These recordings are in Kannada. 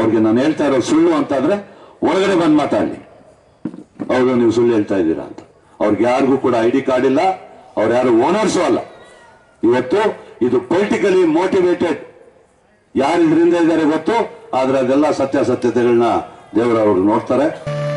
ಅವ್ರಿಗೆ ನಾನು ಹೇಳ್ತಾ ಇರೋ ಸುಳ್ಳು ಅಂತಾದ್ರೆ ಒಳಗಡೆ ಬಂದು ಮಾತಾಡಲಿ, ಹೌದು ನೀವು ಸುಳ್ಳು ಹೇಳ್ತಾ ಇದ್ದೀರಾ ಅಂತ. ಅವ್ರಿಗೆ ಯಾರಿಗೂ ಕೂಡ ID ಕಾರ್ಡ್ ಇಲ್ಲ, ಅವ್ರು ಯಾರು ಓನರ್ಸು ಅಲ್ಲ. ಇವತ್ತು ಇದು ಪೊಲಿಟಿಕಲಿ ಮೋಟಿವೇಟೆಡ್, ಯಾರು ಇದರಿಂದ ಇದ್ದಾರೆ ಗೊತ್ತು, ಆದ್ರೆ ಅದೆಲ್ಲ ಸತ್ಯಾಸತ್ಯತೆಗಳನ್ನ ದೇವರವರು ನೋಡ್ತಾರೆ.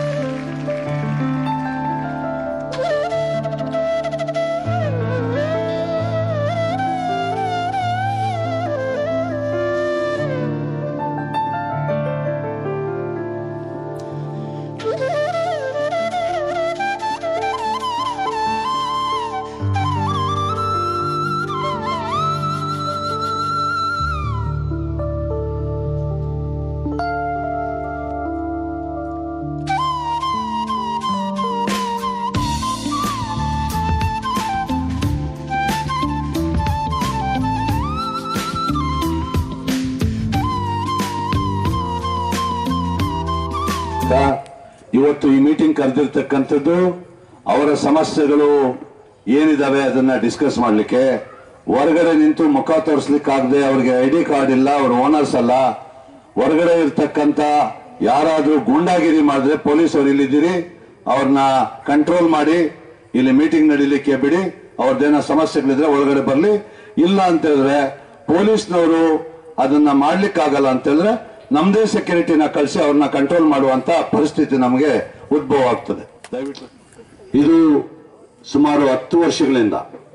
ಇವತ್ತು ಈ ಮೀಟಿಂಗ್ ಕರೆದಿರ್ತಕ್ಕಂಥದ್ದು ಅವರ ಸಮಸ್ಯೆಗಳು ಏನಿದಾವೆ ಅದನ್ನ ಡಿಸ್ಕಸ್ ಮಾಡ್ಲಿಕ್ಕೆ. ಹೊರಗಡೆ ನಿಂತು ಮುಖ ತೋರಿಸ್ಲಿಕ್ಕಾಗದೆ, ಅವ್ರಿಗೆ ID ಕಾರ್ಡ್ ಇಲ್ಲ, ಅವ್ರ ಓನರ್ಸ್ ಅಲ್ಲ. ಹೊರಗಡೆ ಇರ್ತಕ್ಕಂಥ ಯಾರಾದ್ರೂ ಗೂಂಡಾಗಿರಿ ಮಾಡಿದ್ರೆ ಪೊಲೀಸರು ಇಲ್ಲಿದ್ದೀರಿ, ಅವ್ರನ್ನ ಕಂಟ್ರೋಲ್ ಮಾಡಿ ಇಲ್ಲಿ ಮೀಟಿಂಗ್ ನಡೀಲಿಕ್ಕೆ ಬಿಡಿ. ಅವ್ರದ್ದೇನೋ ಸಮಸ್ಯೆಗಳಿದ್ರೆ ಒಳಗಡೆ ಬರ್ಲಿ, ಇಲ್ಲ ಅಂತ ಹೇಳಿದ್ರೆ ಪೊಲೀಸ್ನವರು ಅದನ್ನ ಮಾಡ್ಲಿಕ್ಕಾಗಲ್ಲ ಅಂತ ಹೇಳಿದ್ರೆ ನಮ್ದೇ ಸೆಕ್ಯೂರಿಟಿನ ಕಳಿಸಿ ಅವ್ರನ್ನ ಕಂಟ್ರೋಲ್ ಮಾಡುವಂತ ಪರಿಸ್ಥಿತಿ ನಮಗೆ ಉದ್ಭವ ಆಗ್ತದೆ. ದಯವಿಟ್ಟು ಇದು ಸುಮಾರು 10 ವರ್ಷಗಳಿಂದ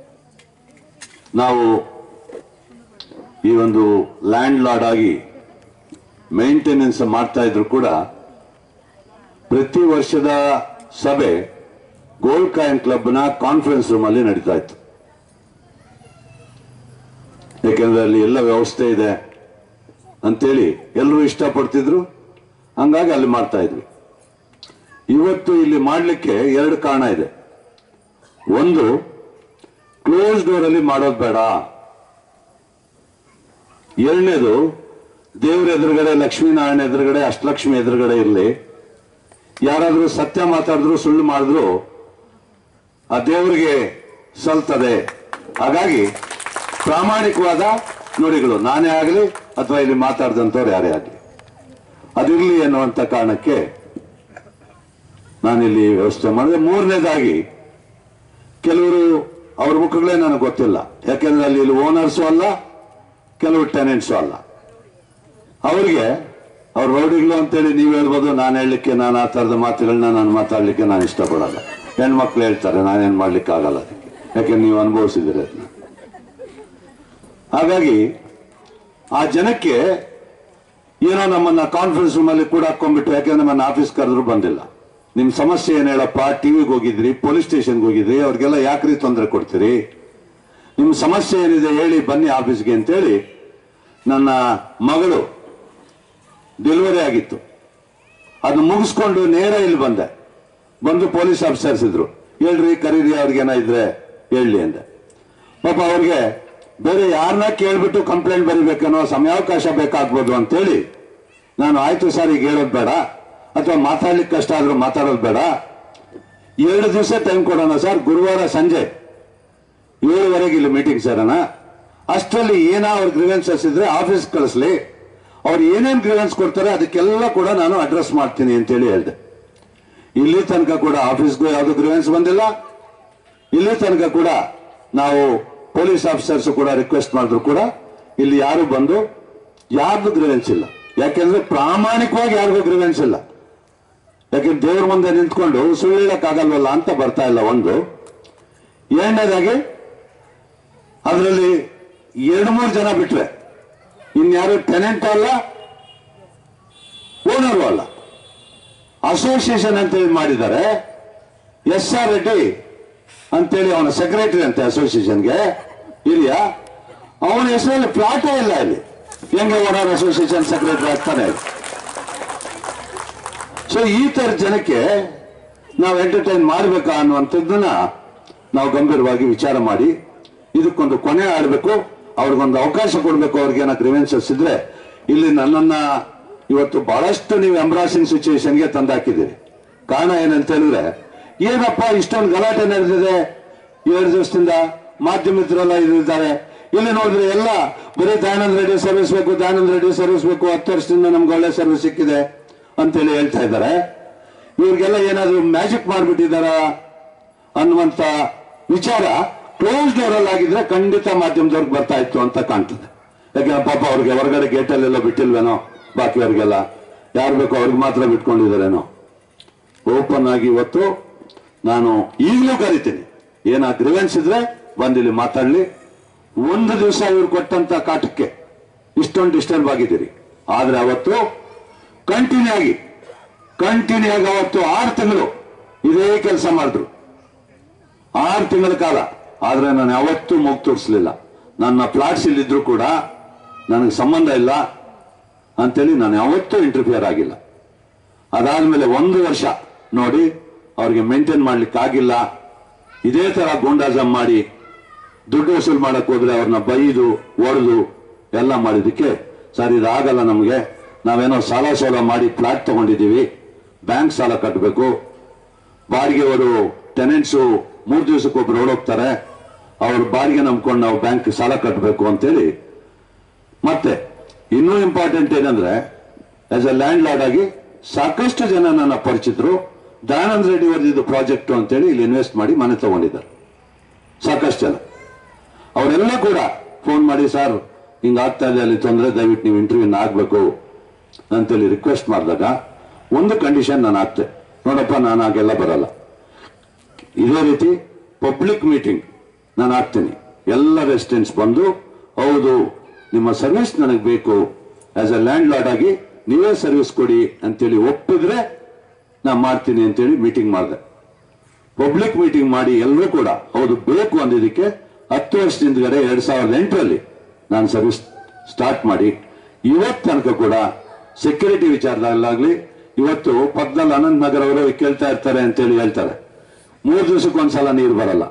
ನಾವು ಈ ಒಂದು ಲ್ಯಾಂಡ್ ಲಾರ್ಡ್ ಆಗಿ ಮೇಂಟೆನೆನ್ಸ್ ಮಾಡ್ತಾ ಇದ್ರು ಕೂಡ ಪ್ರತಿ ವರ್ಷದ ಸಭೆ ಗೋಲ್ಡ್ ಕಾಯಿನ್ ಕ್ಲಬ್ನ ಕಾನ್ಫರೆನ್ಸ್ ರೂಮ್ ಅಲ್ಲಿ ನಡೀತಾ ಇತ್ತು. ಯಾಕೆಂದ್ರೆ ಅಲ್ಲಿ ಎಲ್ಲ ವ್ಯವಸ್ಥೆ ಇದೆ ಅಂತೇಳಿ ಎಲ್ಲರೂ ಇಷ್ಟಪಡ್ತಿದ್ರು, ಹಂಗಾಗಿ ಅಲ್ಲಿ ಮಾಡ್ತಾ ಇದ್ವಿ. ಇವತ್ತು ಇಲ್ಲಿ ಮಾಡಲಿಕ್ಕೆ 2 ಕಾರಣ ಇದೆ. ಒಂದು, ಕ್ಲೋಸ್ ಡೋರ್ ಅಲ್ಲಿ ಮಾಡೋದು ಬೇಡ. ಎರಡನೇದು, ದೇವ್ರ ಎದುರುಗಡೆ, ಲಕ್ಷ್ಮೀನಾರಾಯಣ ಎದುರುಗಡೆ, ಅಷ್ಟಲಕ್ಷ್ಮಿ ಎದುರುಗಡೆ ಇರಲಿ. ಯಾರಾದ್ರೂ ಸತ್ಯ ಮಾತಾಡಿದ್ರು ಸುಳ್ಳು ಮಾಡಿದ್ರು ಆ ದೇವರಿಗೆ ಸಲ್ತದೆ. ಹಾಗಾಗಿ ಪ್ರಾಮಾಣಿಕವಾದ ನುಡಿಗಳು, ನಾನೇ ಆಗಲಿ ಅಥವಾ ಇಲ್ಲಿ ಮಾತಾಡಿದಂಥವ್ರು ಯಾರೇ ಆಗಲಿ, ಅದಿರಲಿ ಎನ್ನುವಂತ ಕಾರಣಕ್ಕೆ ನಾನಿಲ್ಲಿ ವ್ಯವಸ್ಥೆ ಮಾಡಿದೆ. ಮೂರನೇದಾಗಿ, ಕೆಲವರು ಅವ್ರ ಮುಖಗಳೇ ನನಗೆ ಗೊತ್ತಿಲ್ಲ, ಯಾಕೆಂದ್ರೆ ಅಲ್ಲಿ ಓನರ್ಸು ಅಲ್ಲ, ಕೆಲವು ಟೆನೆಂಟ್ಸು ಅಲ್ಲ. ಅವ್ರಿಗೆ ಅವ್ರ ರೌಡಿಗಳು ಅಂತೇಳಿ ನೀವು ಹೇಳ್ಬೋದು, ನಾನು ಹೇಳಲಿಕ್ಕೆ, ನಾನು ಆ ಥರದ ಮಾತುಗಳನ್ನ ನಾನು ಮಾತಾಡ್ಲಿಕ್ಕೆ ನಾನು ಇಷ್ಟಪಡಲ್ಲ. ಹೆಣ್ಮಕ್ಳು ಹೇಳ್ತಾರೆ, ನಾನೇನು ಮಾಡ್ಲಿಕ್ಕೆ ಆಗಲ್ಲ ಅದಕ್ಕೆ, ಯಾಕೆಂದ್ರೆ ನೀವು ಅನುಭವಿಸಿದಿರಿ ಅದನ್ನ. ಹಾಗಾಗಿ ಆ ಜನಕ್ಕೆ ಏನೋ ನಮ್ಮನ್ನ ಕಾನ್ಫರೆನ್ಸ್ ರೂಮ್ ಅಲ್ಲಿ ಕೂಡ ಹಾಕೊಂಡ್ಬಿಟ್ಟು, ಯಾಕೆಂದ್ರೆ ನಮ್ಮನ್ನ ಆಫೀಸ್ ಕರೆದ್ರು ಬಂದಿಲ್ಲ. ನಿಮ್ ಸಮಸ್ಯೆ ಏನ್ ಹೇಳಪ್ಪ, ಟಿವಿಗೆ ಹೋಗಿದ್ರಿ, ಪೊಲೀಸ್ ಸ್ಟೇಷನ್ಗೆ ಹೋಗಿದ್ರಿ, ಅವ್ರಿಗೆಲ್ಲ ಯಾಕ್ರಿ ತೊಂದರೆ ಕೊಡ್ತೀರಿ, ನಿಮ್ ಸಮಸ್ಯೆ ಏನಿದೆ ಹೇಳಿ ಬನ್ನಿ ಆಫೀಸ್ಗೆ ಅಂತೇಳಿ. ನನ್ನ ಮಗಳು ಡೆಲಿವರಿ ಆಗಿತ್ತು, ಅದನ್ನ ಮುಗಿಸ್ಕೊಂಡು ನೇರ ಇಲ್ಲಿ ಬಂದೆ. ಬಂದು ಪೊಲೀಸ್ ಆಫೀಸರ್ಸ್ ಇದ್ರು, ಹೇಳ್ರಿ ಕರೀರಿ, ಅವ್ರಿಗೇನ ಇದ್ರೆ ಹೇಳಿ ಅಂದೆ. ಪಾಪ ಅವ್ರಿಗೆ ಬೇರೆ ಯಾರನ್ನ ಕೇಳ್ಬಿಟ್ಟು ಕಂಪ್ಲೇಂಟ್ ಬರೀಬೇಕನ್ನೋ ಸಮಯಾವಕಾಶ ಬೇಕಾಗ್ಬೋದು ಅಂತೇಳಿ ನಾನು, ಆಯ್ತು ಸರ್ ಈಗ ಹೇಳೋದು ಬೇಡ, ಅಥವಾ ಮಾತಾಡ್ಲಿಕ್ಕೆ ಕಷ್ಟ ಆದ್ರೂ ಮಾತಾಡೋದು ಬೇಡ, 2 ದಿವಸ ಟೈಮ್ ಕೊಡೋಣ ಸರ್, ಗುರುವಾರ ಸಂಜೆ 7:30 ಇಲ್ಲಿ ಮೀಟಿಂಗ್ ಸೇರೋಣ. ಅಷ್ಟರಲ್ಲಿ ಏನೋ ಅವ್ರ ಗ್ರೀವೆನ್ಸಸ್ ಇದ್ರೆ ಆಫೀಸ್ ಕಳಿಸ್ಲಿ, ಅವ್ರು ಏನೇನ್ ಗ್ರೀವೆನ್ಸ್ ಕೊಡ್ತಾರೆ ಅದಕ್ಕೆಲ್ಲ ಕೂಡ ನಾನು ಅಡ್ರೆಸ್ ಮಾಡ್ತೀನಿ ಅಂತೇಳಿ ಹೇಳಿದೆ. ಇಲ್ಲಿ ತನಕ ಕೂಡ ಆಫೀಸ್ಗೂ ಯಾವ್ದು ಗ್ರೀವೆನ್ಸ್ ಬಂದಿಲ್ಲ. ಇಲ್ಲಿ ತನಕ ಕೂಡ ನಾವು ಪೊಲೀಸ್ ಆಫೀಸರ್ಸ್ ಕೂಡ ರಿಕ್ವೆಸ್ಟ್ ಮಾಡಿದ್ರು ಕೂಡ ಇಲ್ಲಿ ಯಾರು ಬಂದು ಯಾರ್ದು ಗ್ರೀವೆನ್ಸ್ ಇಲ್ಲ. ಯಾಕೆಂದ್ರೆ ಪ್ರಾಮಾಣಿಕವಾಗಿ ಯಾರಿಗೂ ಗ್ರೀವೆನ್ಸ್ ಇಲ್ಲ. ಯಾಕೆಂದ್ರೆ ದೇವ್ರ ಮುಂದೆ ನಿಂತ್ಕೊಂಡು ಸುಳ್ಳು ಹೇಳಕ್ಕಾಗಲ್ವಲ್ಲ ಅಂತ ಬರ್ತಾ ಇಲ್ಲ. ಒಂದು. ಎರಡನೇದಾಗಿ ಅದರಲ್ಲಿ 2-3 ಜನ ಬಿಟ್ರೆ ಇನ್ಯಾರು ಟೆನೆಂಟ್ ಅಲ್ಲ, ಓನರು ಅಲ್ಲ, ಅಸೋಸಿಯೇಷನ್ ಅಂತೇಳಿ ಮಾಡಿದ್ದಾರೆ. SR ರೆಡ್ಡಿ ಅಂತೇಳಿ ಅವನ ಸೆಕ್ರೆಟರಿ ಅಂತೆ ಅಸೋಸಿಯೇಷನ್ಗೆ ಹಿರಿಯ, ಅವನ ಹೆಸರಲ್ಲಿ ಫ್ಲಾಟೇ ಇಲ್ಲ. ಇಲ್ಲಿ ಹೆಂಗೆ ಓನರ್ ಅಸೋಸಿಯೇಷನ್ ಸೆಕ್ರೆಟರಿ ಆಗ್ತಾನೆ? ಸೊ ಈ ತರ ಜನಕ್ಕೆ ನಾವು ಎಂಟರ್ಟೈನ್ ಮಾಡಬೇಕಾ ಅನ್ನುವಂಥದ್ದನ್ನ ನಾವು ಗಂಭೀರವಾಗಿ ವಿಚಾರ ಮಾಡಿ ಇದಕ್ಕೊಂದು ಕೊನೆ ಆಡಬೇಕು, ಅವ್ರಿಗೊಂದು ಅವಕಾಶ ಕೊಡಬೇಕು. ಅವ್ರಿಗೇನ ಗ್ರೀವೆನ್ಸಸ್ ಇದ್ರೆ ಇಲ್ಲಿ ನನ್ನನ್ನ ಇವತ್ತು ಬಹಳಷ್ಟು ನೀವು ಎಂಬ್ರಾಸಿಂಗ್ ಸಿಚುವೇಶನ್ಗೆ ತಂದಾಕಿದ್ದೀರಿ. ಕಾರಣ ಏನಂತ ಹೇಳಿದ್ರೆ, ಏನಪ್ಪ ಇಷ್ಟೊಂದು ಗಲಾಟೆ ನಡೆದಿದೆ 2 ದಿವಸದಿಂದ, ಮಾಧ್ಯಮಿಕರೆಲ್ಲ ಇದ್ದಾರೆ, ಇಲ್ಲಿ ನೋಡಿದ್ರೆ ಎಲ್ಲ ಬರೀ ದಯಾನಂದ ರೆಡ್ಡಿ ಸರ್ವಿಸ್ ಬೇಕು, ದಯಾನಂದ ರೆಡ್ಡಿ ಸರ್ವಿಸ್ ಬೇಕು, 10 ವರ್ಷದಿಂದ ನಮ್ಗೆ ಒಳ್ಳೆ ಸರ್ವಿಸ್ ಸಿಕ್ಕಿದೆ ಅಂತೇಳಿ ಹೇಳ್ತಾ ಇದ್ದಾರೆ. ಇವ್ರಿಗೆಲ್ಲ ಏನಾದ್ರು ಮ್ಯಾಜಿಕ್ ಮಾಡ್ಬಿಟ್ಟಿದಾರ ಅನ್ನುವಂತ ವಿಚಾರ ಕ್ಲೋಸ್ ಡೋರ್ ಅಲ್ಲಿ ಆಗಿದ್ರೆ ಖಂಡಿತ ಮಾಧ್ಯಮದವ್ರಿಗೆ ಬರ್ತಾ ಇತ್ತು ಅಂತ ಕಾಣ್ತದೆ. ಯಾಕಂದ್ರೆ ಪಾಪ ಅವ್ರಿಗೆ ಹೊರಗಡೆ ಗೇಟಲ್ಲೆಲ್ಲ ಬಿಟ್ಟಿಲ್ವೇನೋ, ಬಾಕಿಯವ್ರಿಗೆಲ್ಲ ಯಾರು ಬೇಕೋ ಅವ್ರಿಗೆ ಮಾತ್ರ ಬಿಟ್ಕೊಂಡಿದಾರೇನೋ. ಓಪನ್ ಆಗಿ ಇವತ್ತು ನಾನು ಈಗಲೂ ಕರಿತೀನಿ, ಏನ ಗ್ರಿವೆನ್ಸ್ ಇದ್ರೆ ಬಂದಿಲ್ಲಿ ಮಾತಾಡ್ಲಿ. ಒಂದು ದಿವಸ ಇವ್ರು ಕೊಟ್ಟಂತ ಕಾಟಕ್ಕೆ ಇಷ್ಟೊಂದು ಡಿಸ್ಟರ್ಬ್ ಆಗಿದ್ದೀರಿ. ಆದ್ರೆ ಅವತ್ತು ಕಂಟಿನ್ಯೂ ಆಗಿ ಅವತ್ತು 6 ತಿಂಗಳು ಇದೇ ಕೆಲಸ ಮಾಡಿದ್ರು, 6 ತಿಂಗಳ ಕಾಲ. ಆದ್ರೆ ನಾನು ಯಾವತ್ತೂ ಮೂಗು ತೋರಿಸ್ಲಿಲ್ಲ. ನನ್ನ ಪ್ಲಾಟ್ಸ್ ಇಲ್ಲಿದ್ರು ಕೂಡ ನನಗೆ ಸಂಬಂಧ ಇಲ್ಲ ಅಂತೇಳಿ ನಾನು ಯಾವತ್ತೂ ಇಂಟರ್ಫಿಯರ್ ಆಗಿಲ್ಲ. ಅದಾದ್ಮೇಲೆ 1 ವರ್ಷ ನೋಡಿ ಅವ್ರಿಗೆ ಮೇಂಟೈನ್ ಮಾಡ್ಲಿಕ್ಕೆ ಆಗಿಲ್ಲ. ಇದೇ ತರ ಗೂಂಡಾಜಮ್ ಮಾಡಿ ದುಡ್ಡು ವಸೂಲು ಮಾಡಕ್ ಹೋದ್ರೆ ಅವ್ರನ್ನ ಬೈದು ಹೊಡೆದು ಎಲ್ಲ ಮಾಡಿದಕ್ಕೆ, ಸರ್ ಇದಾಗಲ್ಲ, ನಮ್ಗೆ ನಾವೇನೋ ಸಾಲ ಸೋಲ ಮಾಡಿ ಪ್ಲಾಟ್ ತಗೊಂಡಿದ್ದೀವಿ, ಬ್ಯಾಂಕ್ ಸಾಲ ಕಟ್ಟಬೇಕು, ಬಾಡಿಗೆ ಅವರು ಟೆನೆಂಟ್ಸು 3 ದಿವಸಕ್ಕೊಬ್ರು ಓಡೋಗ್ತಾರೆ, ಅವ್ರ ಬಾಡಿಗೆ ನಂಬ್ಕೊಂಡು ನಾವು ಬ್ಯಾಂಕ್ ಸಾಲ ಕಟ್ಟಬೇಕು ಅಂತೇಳಿ. ಮತ್ತೆ ಇನ್ನೂ ಇಂಪಾರ್ಟೆಂಟ್ ಏನಂದ್ರೆ, ಆಸ್ ಎ ಲ್ಯಾಂಡ್ ಲಾರ್ಡ್ ಆಗಿ ಸಾಕಷ್ಟು ಜನ ನನ್ನ ಪರಿಚಿತರು ದಯಾನಂದ ರೆಡ್ಡಿ ಅವರದ್ದು ಪ್ರಾಜೆಕ್ಟ್ ಅಂತೇಳಿ ಇಲ್ಲಿ ಇನ್ವೆಸ್ಟ್ ಮಾಡಿ ಮನೆ ತಗೊಂಡಿದ್ದಾರೆ. ಸಾಕಷ್ಟು ಜನ ಅವರೆಲ್ಲ ಕೂಡ ಫೋನ್ ಮಾಡಿ, ಸರ್ ಹಿಂಗಾಗ್ತಾ ಇದೆ, ಅಲ್ಲಿ ತೊಂದರೆ, ದಯವಿಟ್ಟು ನೀವು ಇಂಟರ್ವ್ಯೂನ ಆಗ್ಬೇಕು ಅಂತೇಳಿ ರಿಕ್ವೆಸ್ಟ್ ಮಾಡಿದಾಗ ಒಂದು ಕಂಡೀಷನ್ ನಾನು ಆಗ್ತೆ, ನೋಡಪ್ಪ ನಾನು ಆಗೆಲ್ಲ ಬರಲ್ಲ, ಇದೇ ರೀತಿ ಪಬ್ಲಿಕ್ ಮೀಟಿಂಗ್ ನಾನು ಆಗ್ತೀನಿ, ಎಲ್ಲ ರೆಸಿಡೆಂಟ್ಸ್ ಬಂದು ಹೌದು ನಿಮ್ಮ ಸರ್ವಿಸ್ ನನಗೆ ಬೇಕು, ಆಸ್ ಎ ಲ್ಯಾಂಡ್ ಲಾರ್ಡ್ ಆಗಿ ನೀವೇ ಸರ್ವಿಸ್ ಕೊಡಿ ಅಂತೇಳಿ ಒಪ್ಪಿದ್ರೆ ನಾ ಮಾಡ್ತೀನಿ ಅಂತೇಳಿ ಮೀಟಿಂಗ್ ಮಾಡಿದೆ. ಪಬ್ಲಿಕ್ ಮೀಟಿಂಗ್ ಮಾಡಿ ಎಲ್ಲರೂ ಕೂಡ ಹೌದು ಬೇಕು ಅಂದಿದ್ದಕ್ಕೆ 10 ವರ್ಷದಿಂದಗಡೆ 2008ರಲ್ಲಿ ನಾನು ಸರ್ವಿಸ್ ಸ್ಟಾರ್ಟ್ ಮಾಡಿ ಇವತ್ತು ತನಕ ಕೂಡ ಸೆಕ್ಯೂರಿಟಿ ವಿಚಾರದಲ್ಲಾಗ್ಲಿ, ಇವತ್ತು ಪಕ್ಕದಲ್ಲಿ ಅನಂತ್ ನಗರ್ ಅವರು ಕೇಳ್ತಾ ಇರ್ತಾರೆ ಅಂತೇಳಿ ಹೇಳ್ತಾರೆ, 3 ದಿವಸಕ್ಕೊಂದ್ಸಲ ನೀರು ಬರಲ್ಲ,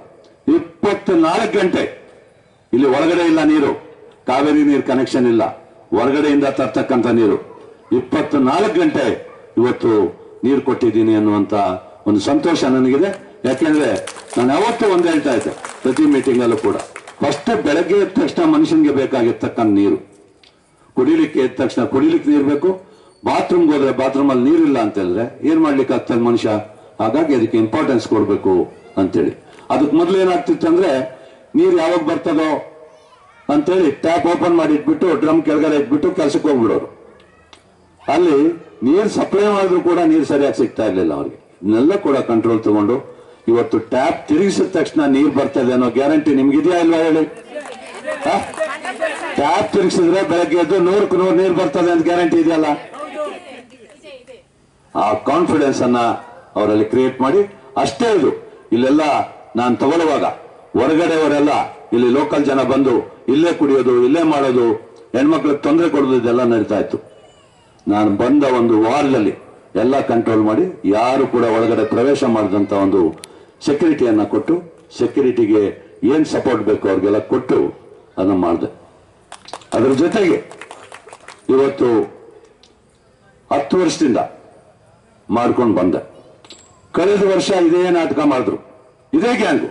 24 ಗಂಟೆ ಇಲ್ಲಿ ಒಳಗಡೆ ಇಲ್ಲ ನೀರು, ಕಾವೇರಿ ನೀರು ಕನೆಕ್ಷನ್ ಇಲ್ಲ, ಹೊರಗಡೆಯಿಂದ ತರ್ತಕ್ಕಂಥ ನೀರು 24 ಗಂಟೆ ಇವತ್ತು ನೀರು ಕೊಟ್ಟಿದ್ದೀನಿ ಅನ್ನುವಂತ ಒಂದು ಸಂತೋಷ ನನಗಿದೆ. ಯಾಕೆಂದ್ರೆ ನಾನು ಯಾವತ್ತೂ ಒಂದು ಹೇಳ್ತಾ ಇದ್ದೆ ಪ್ರತಿ ಮೀಟಿಂಗ್ ಅಲ್ಲೂ ಕೂಡ, ಫಸ್ಟ್ ಬೆಳಗ್ಗೆ ಎದ್ದ ತಕ್ಷಣ ಮನುಷ್ಯನಿಗೆ ಬೇಕಾಗಿರ್ತಕ್ಕಂಥ ನೀರು, ಕುಡಿಲಿಕ್ಕೆ ಎದ್ದ ತಕ್ಷಣ ಕುಡಿಲಿಕ್ಕೆ ನೀರು ಬೇಕು, ಬಾತ್ರೂಮ್ಗೆ ಹೋದ್ರೆ ಬಾತ್ರೂಮ್ ಅಲ್ಲಿ ನೀರಿಲ್ಲ ಅಂತ ಹೇಳಿದ್ರೆ ಏನ್ ಮಾಡ್ಲಿಕ್ಕೆ ಆಗ್ತದೆ ಮನುಷ್ಯ. ಹಾಗಾಗಿ ಅದಕ್ಕೆ ಇಂಪಾರ್ಟೆನ್ಸ್ ಕೊಡ್ಬೇಕು ಅಂತೇಳಿ. ಅದಕ್ಕೆ ಮೊದಲು ಏನಾಗ್ತಿತ್ತು ಅಂದ್ರೆ, ನೀರು ಯಾವಾಗ ಬರ್ತದೋ ಅಂತೇಳಿ ಟ್ಯಾಪ್ ಓಪನ್ ಮಾಡಿ ಇಟ್ಬಿಟ್ಟು ಡ್ರಮ್ ಕೆಳಗಡೆ ಇಟ್ಬಿಟ್ಟು ಕೆಲ್ಸಕ್ಕೆ ಹೋಗ್ಬಿಡೋರು. ಅಲ್ಲಿ ನೀರು ಸಪ್ಲೈ ಮಾಡಿದ್ರು ಕೂಡ ನೀರು ಸರಿಯಾಗಿ ಸಿಗ್ತಾ ಇರ್ಲಿಲ್ಲ ಅವ್ರಿಗೆ. ಇದನ್ನೆಲ್ಲ ಕೂಡ ಕಂಟ್ರೋಲ್ ತಗೊಂಡು ಇವತ್ತು ಟ್ಯಾಪ್ ತಿರುಗಿಸಿದ ತಕ್ಷಣ ನೀರು ಬರ್ತದೆ ಅನ್ನೋ ಗ್ಯಾರಂಟಿ ನಿಮ್ಗಿದೆಯಾ ಇಲ್ವಾ ಹೇಳಿ? ಟ್ಯಾಪ್ ತಿರುಗಿಸಿದ್ರೆ ಬೆಳಗ್ಗೆ ಎದ್ದು 100ಕ್ಕೆ 100 ನೀರು ಬರ್ತದೆ ಅಂತ ಗ್ಯಾರಂಟಿ ಇದೆಯಲ್ಲ? ಆ ಕಾನ್ಫಿಡೆನ್ಸ್ ಅನ್ನ ಅವರಲ್ಲಿ ಕ್ರಿಯೇಟ್ ಮಾಡಿ, ಅಷ್ಟೇ ಇದು ಇಲ್ಲೆಲ್ಲ ನಾನು ತಗೊಳ್ಳುವಾಗ ಹೊರಗಡೆಯವರೆಲ್ಲ ಇಲ್ಲಿ ಲೋಕಲ್ ಜನ ಬಂದು ಇಲ್ಲೇ ಕುಡಿಯೋದು, ಇಲ್ಲೇ ಮಾಡೋದು, ಹೆಣ್ಮಕ್ಳಿಗೆ ತೊಂದರೆ ಕೊಡೋದು, ಇದೆಲ್ಲ ನಡೀತಾ ಇತ್ತು. ನಾನು ಬಂದ ಒಂದು ವಾರದಲ್ಲಿ ಎಲ್ಲ ಕಂಟ್ರೋಲ್ ಮಾಡಿ ಯಾರು ಕೂಡ ಒಳಗಡೆ ಪ್ರವೇಶ ಮಾಡಿದಂತ ಒಂದು ಸೆಕ್ಯೂರಿಟಿಯನ್ನ ಕೊಟ್ಟು, ಸೆಕ್ಯೂರಿಟಿಗೆ ಏನ್ ಸಪೋರ್ಟ್ ಬೇಕು ಅವ್ರಿಗೆಲ್ಲ ಕೊಟ್ಟು ಅದನ್ನ ಮಾಡಿದೆ. ಅದರ ಜೊತೆಗೆ ಇವತ್ತು 10 ವರ್ಷದಿಂದ ಮಾಡ್ಕೊಂಡು ಬಂದೆ. ಕಳೆದ ವರ್ಷ ಇದೇ ನಾಟಕ ಮಾಡಿದ್ರು, ಇದೇ ಗ್ಯಾಂಗು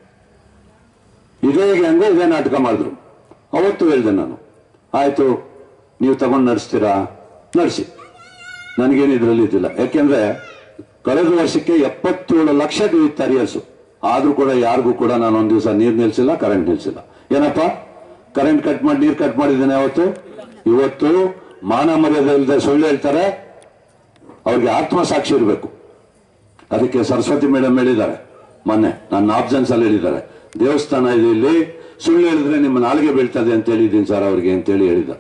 ಇದೇ ನಾಟಕ ಮಾಡಿದ್ರು. ಅವತ್ತು ಹೇಳಿದೆ ನಾನು, ಆಯ್ತು ನೀವು ತಗೊಂಡು ನಡೆಸ್ತೀರಾ, ನಡೆಸಿ, ನನಗೇನು ಇದರಲ್ಲಿ ಇದ್ದಿಲ್ಲ. ಯಾಕೆಂದ್ರೆ ಕಳೆದ ವರ್ಷಕ್ಕೆ 77 ಲಕ್ಷ ಇತ್ತು ಅರಿಯರ್ಸು. ಆದ್ರೂ ಕೂಡ ಯಾರಿಗೂ ಕೂಡ ನಾನು ಒಂದ್ ದಿವಸ ನೀರು ನಿಲ್ಸಿಲ್ಲ, ಕರೆಂಟ್ ನಿಲ್ಸಿಲ್ಲ. ಏನಪ್ಪ ಕರೆಂಟ್ ಕಟ್ ಮಾಡಿ ನೀರು ಕಟ್ ಮಾಡಿದ್ದೇನೆ ಅವತ್ತು? ಇವತ್ತು ಮಾನ ಮರ್ಯಾದೆ ಇಲ್ಲದೆ ಸುಳ್ಳು ಹೇಳ್ತಾರೆ, ಅವ್ರಿಗೆ ಆತ್ಮಸಾಕ್ಷಿ ಇರಬೇಕು. ಅದಕ್ಕೆ ಸರಸ್ವತಿ ಮೇಡಮ್ ಹೇಳಿದ್ದಾರೆ ಮೊನ್ನೆ, ನನ್ನ ಆಬ್ಸೆನ್ಸ್ ಅಲ್ಲಿ ಹೇಳಿದ್ದಾರೆ, ದೇವಸ್ಥಾನ ಇದೆ ಇಲ್ಲಿ, ಸುಳ್ಳು ಹೇಳಿದ್ರೆ ನಿಮ್ಮ ನಾಲಿಗೆ ಬೀಳ್ತದೆ ಅಂತ ಹೇಳಿದ್ದೀನಿ ಸರ್ ಅವ್ರಿಗೆ ಅಂತೇಳಿ ಹೇಳಿದ್ದಾರೆ.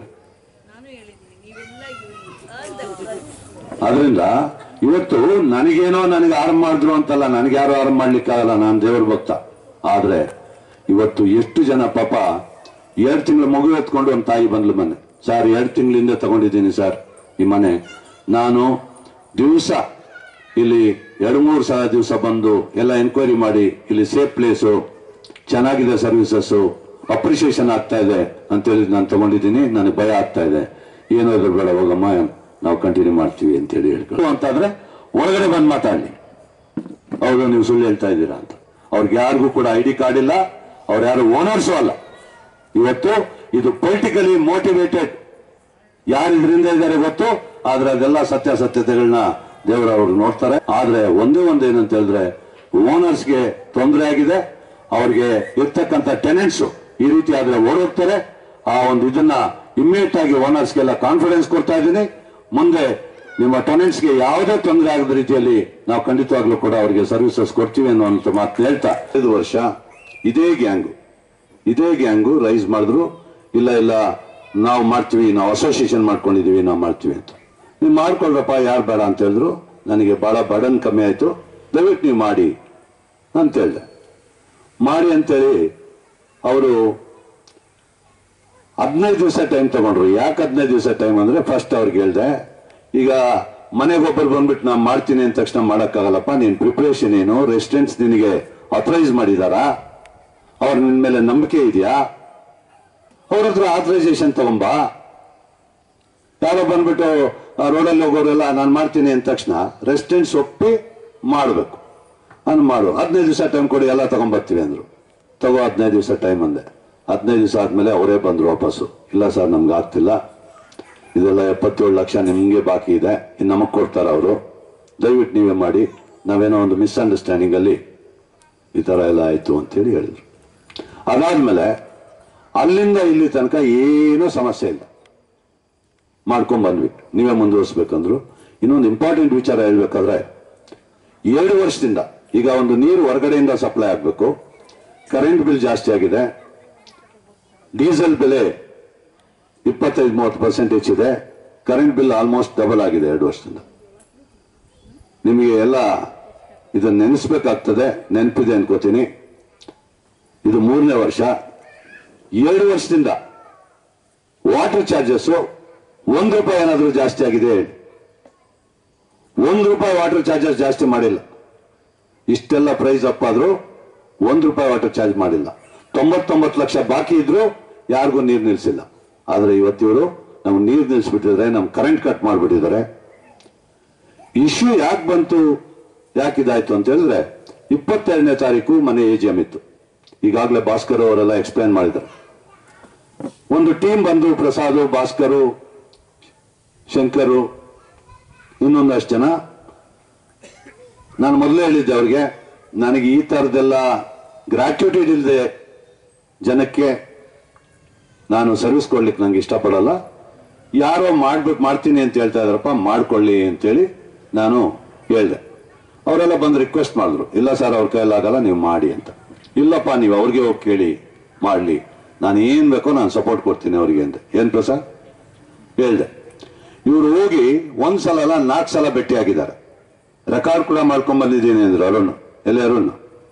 ಆದ್ರಿಂದ ಇವತ್ತು ನನಗೇನೋ ನನಗೆ ಆರಂಭ ಮಾಡಿದ್ರು ಅಂತಲ್ಲ, ನನಗೆ ಯಾರು ಆರಂಭ ಮಾಡ್ಲಿಕ್ಕಾಗಲ್ಲ, ನಾನು ದೇವ್ರ ಭಕ್ತ. ಆದ್ರೆ ಇವತ್ತು ಎಷ್ಟು ಜನ ಪಾಪ 2 ತಿಂಗಳು ಮಗು ಎತ್ಕೊಂಡು ಒಂದು ತಾಯಿ ಬಂದ್ಲು ಮೊನ್ನೆ, ಸರ್ 2 ತಿಂಗಳಿಂದ ತಗೊಂಡಿದ್ದೀನಿ ಸರ್ ಈ ಮನೆ, ನಾನು ದಿವಸ ಇಲ್ಲಿ 2-3 ಸಲ ದಿವಸ ಬಂದು ಎಲ್ಲ ಎನ್ಕ್ವೈರಿ ಮಾಡಿ ಇಲ್ಲಿ ಸೇಫ್ ಪ್ಲೇಸು, ಚೆನ್ನಾಗಿದೆ ಸರ್ವಿಸಸ್, ಅಪ್ರಿಸಿಯೇಷನ್ ಆಗ್ತಾ ಇದೆ ಅಂತೇಳಿ ನಾನು ತಗೊಂಡಿದ್ದೀನಿ, ನನಗೆ ಭಯ ಆಗ್ತಾ ಇದೆ, ಏನಾದ್ರು ಬೇಡ ಹೋಗಮ್ಮ ನಾವು ಕಂಟಿನ್ಯೂ ಮಾಡ್ತೀವಿ ಅಂತೇಳಿ ಹೇಳ್ಕೊಂಡು ಅಂತಾದ್ರೆ ಒಳಗಡೆ ಬಂದು ಮಾತಾಡ್ಲಿ, ಹೌದು ನೀವು ಸುಳ್ಳು ಹೇಳ್ತಾ ಇದ್ದೀರಾ ಅಂತ. ಅವ್ರಿಗೆ ಯಾರಿಗೂ ಕೂಡ ID ಕಾರ್ಡ್ ಇಲ್ಲ, ಅವ್ರು ಯಾರು ಓನರ್ಸು ಅಲ್ಲ, ಇವತ್ತು ಇದು ಪೊಲಿಟಿಕಲಿ ಮೋಟಿವೇಟೆಡ್, ಯಾರು ಇದರಿಂದ ಇದ್ದಾರೆ ಗೊತ್ತು, ಆದ್ರೆ ಅದೆಲ್ಲ ಸತ್ಯಾಸತ್ಯತೆಗಳನ್ನ ದೇವರವರು ನೋಡ್ತಾರೆ. ಆದ್ರೆ ಒಂದೇ ಏನಂತ ಹೇಳಿದ್ರೆ ಓನರ್ಸ್ಗೆ ತೊಂದರೆ ಆಗಿದೆ, ಅವ್ರಿಗೆ ಇರ್ತಕ್ಕಂಥ ಟೆನೆಂಟ್ಸ್ ಈ ರೀತಿ ಆದ್ರೆ ಓಡೋಗ್ತಾರೆ. ಆ ಒಂದು ಇದನ್ನ ಇಮ್ಮಿಡಿಯೇಟ್ ಆಗಿ ಓನರ್ಸ್ಗೆಲ್ಲ ಕಾನ್ಫಿಡೆನ್ಸ್ ಕೊಡ್ತಾ ಇದ್ದೀನಿ. ಮುಂದೆ ನಿಮ್ಮ ಟೆನೆಂಟ್ಸ್ಗೆ ಯಾವುದೇ ತೊಂದರೆ ಆಗದ ರೀತಿಯಲ್ಲಿ ನಾವು ಖಂಡಿತವಾಗ್ಲೂ ಕೂಡ ಅವರಿಗೆ ಸರ್ವಿಸಸ್ ಕೊಡ್ತೀವಿ ಅನ್ನುವಂಥ ಮಾತು ಹೇಳ್ತಾ 5 ವರ್ಷ ಇದೇ ಗ್ಯಾಂಗು ರೈಸ್ ಮಾಡಿದ್ರು. ಇಲ್ಲ ನಾವು ಮಾಡ್ತೀವಿ, ನಾವು ಅಸೋಸಿಯೇಷನ್ ಮಾಡ್ಕೊಂಡಿದೀವಿ, ನಾವು ಮಾಡ್ತೀವಿ ಅಂತ. ನೀವು ಮಾಡ್ಕೊಳ್ರಪ್ಪ, ಯಾರು ಬೇಡ ಅಂತ ಹೇಳಿದ್ರು. ನನಗೆ ಬಹಳ ಬರ್ಡನ್ ಕಮ್ಮಿ ಆಯ್ತು, ದಯವಿಟ್ಟು ನೀವು ಮಾಡಿ ಅಂತ ಹೇಳಿದೆ. ಮಾಡಿ ಅಂತೇಳಿ ಅವರು 15 ದಿವಸ ಟೈಮ್ ತಗೊಂಡ್ರು. ಯಾಕೆ 15 ದಿವಸ ಟೈಮ್ ಅಂದ್ರೆ, ಫಸ್ಟ್ ಅವ್ರಿಗೆ ಹೇಳ್ದೆ, ಈಗ ಮನೆಗೊಬ್ಬರು ಬಂದ್ಬಿಟ್ಟು ನಾನು ಮಾಡ್ತೀನಿ ಅಂದ ತಕ್ಷಣ ಮಾಡಕ್ಕಾಗಲ್ಲಪ್ಪ, ನೀನ್ ಪ್ರಿಪರೇಷನ್ ಏನು, ರೆಸಿಡೆಂಟ್ಸ್ ನಿನಗೆ ಆಥರೈಸ್ ಮಾಡಿದಾರಾ, ಅವ್ರ ನಿನ್ ಮೇಲೆ ನಂಬಿಕೆ ಇದೆಯಾ, ಅವ್ರ ಹತ್ರ ಆಥರೈಸೇಷನ್ ತಗೊಂಬಾ. ಯಾರೋ ಬಂದ್ಬಿಟ್ಟು ರೋಡಲ್ಲಿ ಹೋಗೋರೆಲ್ಲ ನಾನು ಮಾಡ್ತೀನಿ ಅಂದ ತಕ್ಷಣ ರೆಸಿಡೆಂಟ್ಸ್ ಒಪ್ಪಿ ಮಾಡಬೇಕು, ಮಾಡು. 15 ದಿವಸ ಟೈಮ್ ಕೊಡಿ, ಎಲ್ಲ ತಗೊಂಡ್ಬರ್ತೀವಿ ಅಂದ್ರು. ತಗೋ 15 ದಿವಸ ಟೈಮ್ ಅಂದೆ. 15 ದಿವಸ ಆದ್ಮೇಲೆ ಅವರೇ ಬಂದ್ರು ವಾಪಸ್ಸು. ಇಲ್ಲ ಸರ್, ನಮ್ಗೆ ಆಗ್ತಿಲ್ಲ, ಇದೆಲ್ಲ 77 ಲಕ್ಷ ನಿಮ್ಗೆ ಬಾಕಿ ಇದೆ, ಇನ್ನು ನಮಗ್ ಕೊಡ್ತಾರ ಅವರು, ದಯವಿಟ್ಟು ನೀವೇ ಮಾಡಿ, ನಾವೇನೋ ಒಂದು ಮಿಸ್ಅಂಡರ್ಸ್ಟ್ಯಾಂಡಿಂಗ್ ಅಲ್ಲಿ ಈ ತರ ಎಲ್ಲ ಆಯ್ತು ಅಂತೇಳಿ ಹೇಳಿದ್ರು. ಅದಾದ್ಮೇಲೆ ಅಲ್ಲಿಂದ ಇಲ್ಲಿ ತನಕ ಏನೂ ಸಮಸ್ಯೆ ಇಲ್ಲ, ಮಾಡ್ಕೊಂಡ್ ಬಂದ್ವಿ. ನೀವೇ ಮುಂದುವರಿಸ್ಬೇಕಂದ್ರು. ಇನ್ನೊಂದು ಇಂಪಾರ್ಟೆಂಟ್ ವಿಚಾರ ಹೇಳ್ಬೇಕಾದ್ರೆ, 2 ವರ್ಷದಿಂದ ಈಗ ಒಂದು ನೀರು ಹೊರಗಡೆಯಿಂದ ಸಪ್ಲೈ ಆಗ್ಬೇಕು, ಕರೆಂಟ್ ಬಿಲ್ ಜಾಸ್ತಿ ಆಗಿದೆ, ಡೀಸೆಲ್ ಬೆಲೆ 25-30% ಹೆಚ್ಚಿದೆ, ಕರೆಂಟ್ ಬಿಲ್ ಆಲ್ಮೋಸ್ಟ್ ಡಬಲ್ ಆಗಿದೆ 2 ವರ್ಷದಿಂದ. ನಿಮಗೆ ಎಲ್ಲ ಇದನ್ನ ನೆನೆಸ್ಬೇಕಾಗ್ತದೆ, ನೆನಪಿದೆ ಅನ್ಕೋತೀನಿ. ಇದು 3ನೇ ವರ್ಷ. 2 ವರ್ಷದಿಂದ ವಾಟರ್ ಚಾರ್ಜಸ್ ₹1 ಏನಾದರೂ ಜಾಸ್ತಿ ಆಗಿದೆ ಹೇಳಿ? ₹1 ವಾಟರ್ ಚಾರ್ಜಸ್ ಜಾಸ್ತಿ ಮಾಡಿಲ್ಲ. ಇಷ್ಟೆಲ್ಲ ಪ್ರೈಸ್ ಅಪ್ ಆದ್ರೂ ₹1 ವಾಟರ್ ಚಾರ್ಜ್ ಮಾಡಿಲ್ಲ. 99 ಲಕ್ಷ ಬಾಕಿ ಇದ್ರು ಯಾರಿಗೂ ನೀರು ನಿಲ್ಸಿಲ್ಲ. ಆದ್ರೆ ಇವತ್ತಿವರು ನಮ್ಗೆ ನೀರು ನಿಲ್ಸ್ಬಿಟ್ಟಿದ್ದಾರೆ, ನಮ್ ಕರೆಂಟ್ ಕಟ್ ಮಾಡ್ಬಿಟ್ಟಿದ್ದಾರೆ. ಇಶ್ಯೂ ಯಾಕೆ ಬಂತು, ಯಾಕೆ ಇದಾಯ್ತು ಅಂತ ಹೇಳಿದ್ರೆ, 22ನೇ ತಾರೀಕು ಮನೆ AGM ಇತ್ತು. ಈಗಾಗಲೇ ಭಾಸ್ಕರ್ ಅವರೆಲ್ಲ ಎಕ್ಸ್ಪ್ಲೈನ್ ಮಾಡಿದ್ದಾರೆ. ಒಂದು ಟೀಮ್ ಬಂದು, ಪ್ರಸಾದ್, ಭಾಸ್ಕರ್, ಶಂಕರು, ಇನ್ನೊಂದಷ್ಟು ಜನ. ನಾನು ಮೊದಲೇ ಹೇಳಿದ್ದೆ ಅವ್ರಿಗೆ, ನನಗೆ ಈ ತರದೆಲ್ಲ ಗ್ರಾಟ್ಯುಟೇಡ್ ಇಲ್ಲದೆ ಜನಕ್ಕೆ ನಾನು ಸರ್ವಿಸ್ ಕೊಡ್ಲಿಕ್ಕೆ ನಂಗೆ ಇಷ್ಟಪಡಲ್ಲ. ಯಾರೋ ಮಾಡ್ತೀನಿ ಅಂತ ಹೇಳ್ತಾ ಇದಾರಪ್ಪ, ಮಾಡ್ಕೊಳ್ಳಿ ಅಂತೇಳಿ ನಾನು ಹೇಳ್ದೆ. ಅವರೆಲ್ಲ ಬಂದು ರಿಕ್ವೆಸ್ಟ್ ಮಾಡಿದ್ರು, ಇಲ್ಲ ಸರ್ ಅವ್ರ ಕೈಲಾಗಲ್ಲ, ನೀವು ಮಾಡಿ ಅಂತ. ಇಲ್ಲಪ್ಪ, ನೀವು ಅವ್ರಿಗೆ ಹೋಗಿ ಕೇಳಿ ಮಾಡ್ಲಿ, ನಾನು ಏನ್ ಬೇಕೋ ನಾನು ಸಪೋರ್ಟ್ ಕೊಡ್ತೀನಿ ಅವ್ರಿಗೆ ಅಂತ. ಏನ್ ಪ್ರಸಾದ್ ಹೇಳ್ದೆ. ಇವರು ಹೋಗಿ 1 ಸಲ ಅಲ್ಲ 4 ಸಲ ಭೇಟಿ ಆಗಿದ್ದಾರೆ. ರೆಕಾರ್ಡ್ ಕೂಡ ಮಾಡ್ಕೊಂಡ್ ಬಂದಿದ್ದೀನಿ ಅಂದ್ರು ಅರುಣ್. ಎಲ್ಲಿ ಅರುಣ್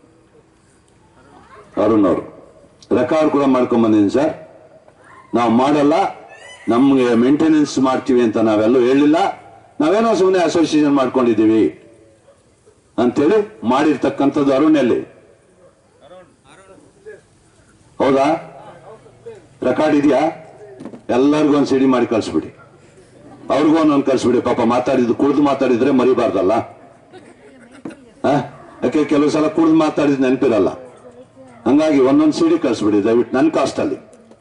ಅವರು ರೆಕಾರ್ಡ್ ಕೂಡ ಮಾಡ್ಕೊಂಡ್ ಬಂದಿದ್ದೀನಿ ಸರ್, ನಾವು ಮಾಡಲ್ಲ, ನಮ್ಗೆ ಮೇಂಟೆನೆನ್ಸ್ ಮಾಡ್ತೀವಿ ಅಂತ ನಾವೆಲ್ಲೂ ಹೇಳಿಲ್ಲ, ನಾವೇನೋ ಸುಮ್ಮನೆ ಅಸೋಸಿಯೇಷನ್ ಮಾಡ್ಕೊಂಡಿದ್ದೀವಿ ಅಂತೇಳಿ ಮಾಡಿರ್ತಕ್ಕಂಥದ್ದು. ಅರುಣ್ ಎಲ್ಲಿ? ಹೌದಾ? ರೆಕಾರ್ಡ್ ಇದೆಯಾ? ಎಲ್ಲರಿಗೂ ಒಂದು ಸಿಡಿ ಮಾಡಿ ಕಳಿಸ್ಬಿಡಿ, ಅವ್ರಿಗೂ ಒಂದೊಂದು ಕಳಿಸ್ಬಿಡಿ. ಪಾಪ ಮಾತಾಡಿದ್ದು ಕುಡ್ದು ಮಾತಾಡಿದ್ರೆ ಮರಿಬಾರ್ದಲ್ಲ. ಯಾಕೆ ಕೆಲವು ಸಲ ಕುಡ್ದು ಮಾತಾಡಿದ್ ನೆನಪಿರಲ್ಲ. ಹಂಗಾಗಿ ಒಂದೊಂದು ಸಿಡಿ ಕಳಿಸ್ಬಿಡಿ ದಯವಿಟ್ಟು, ನನ್ನ ಕಾಸ್ಟಲ್ಲಿ.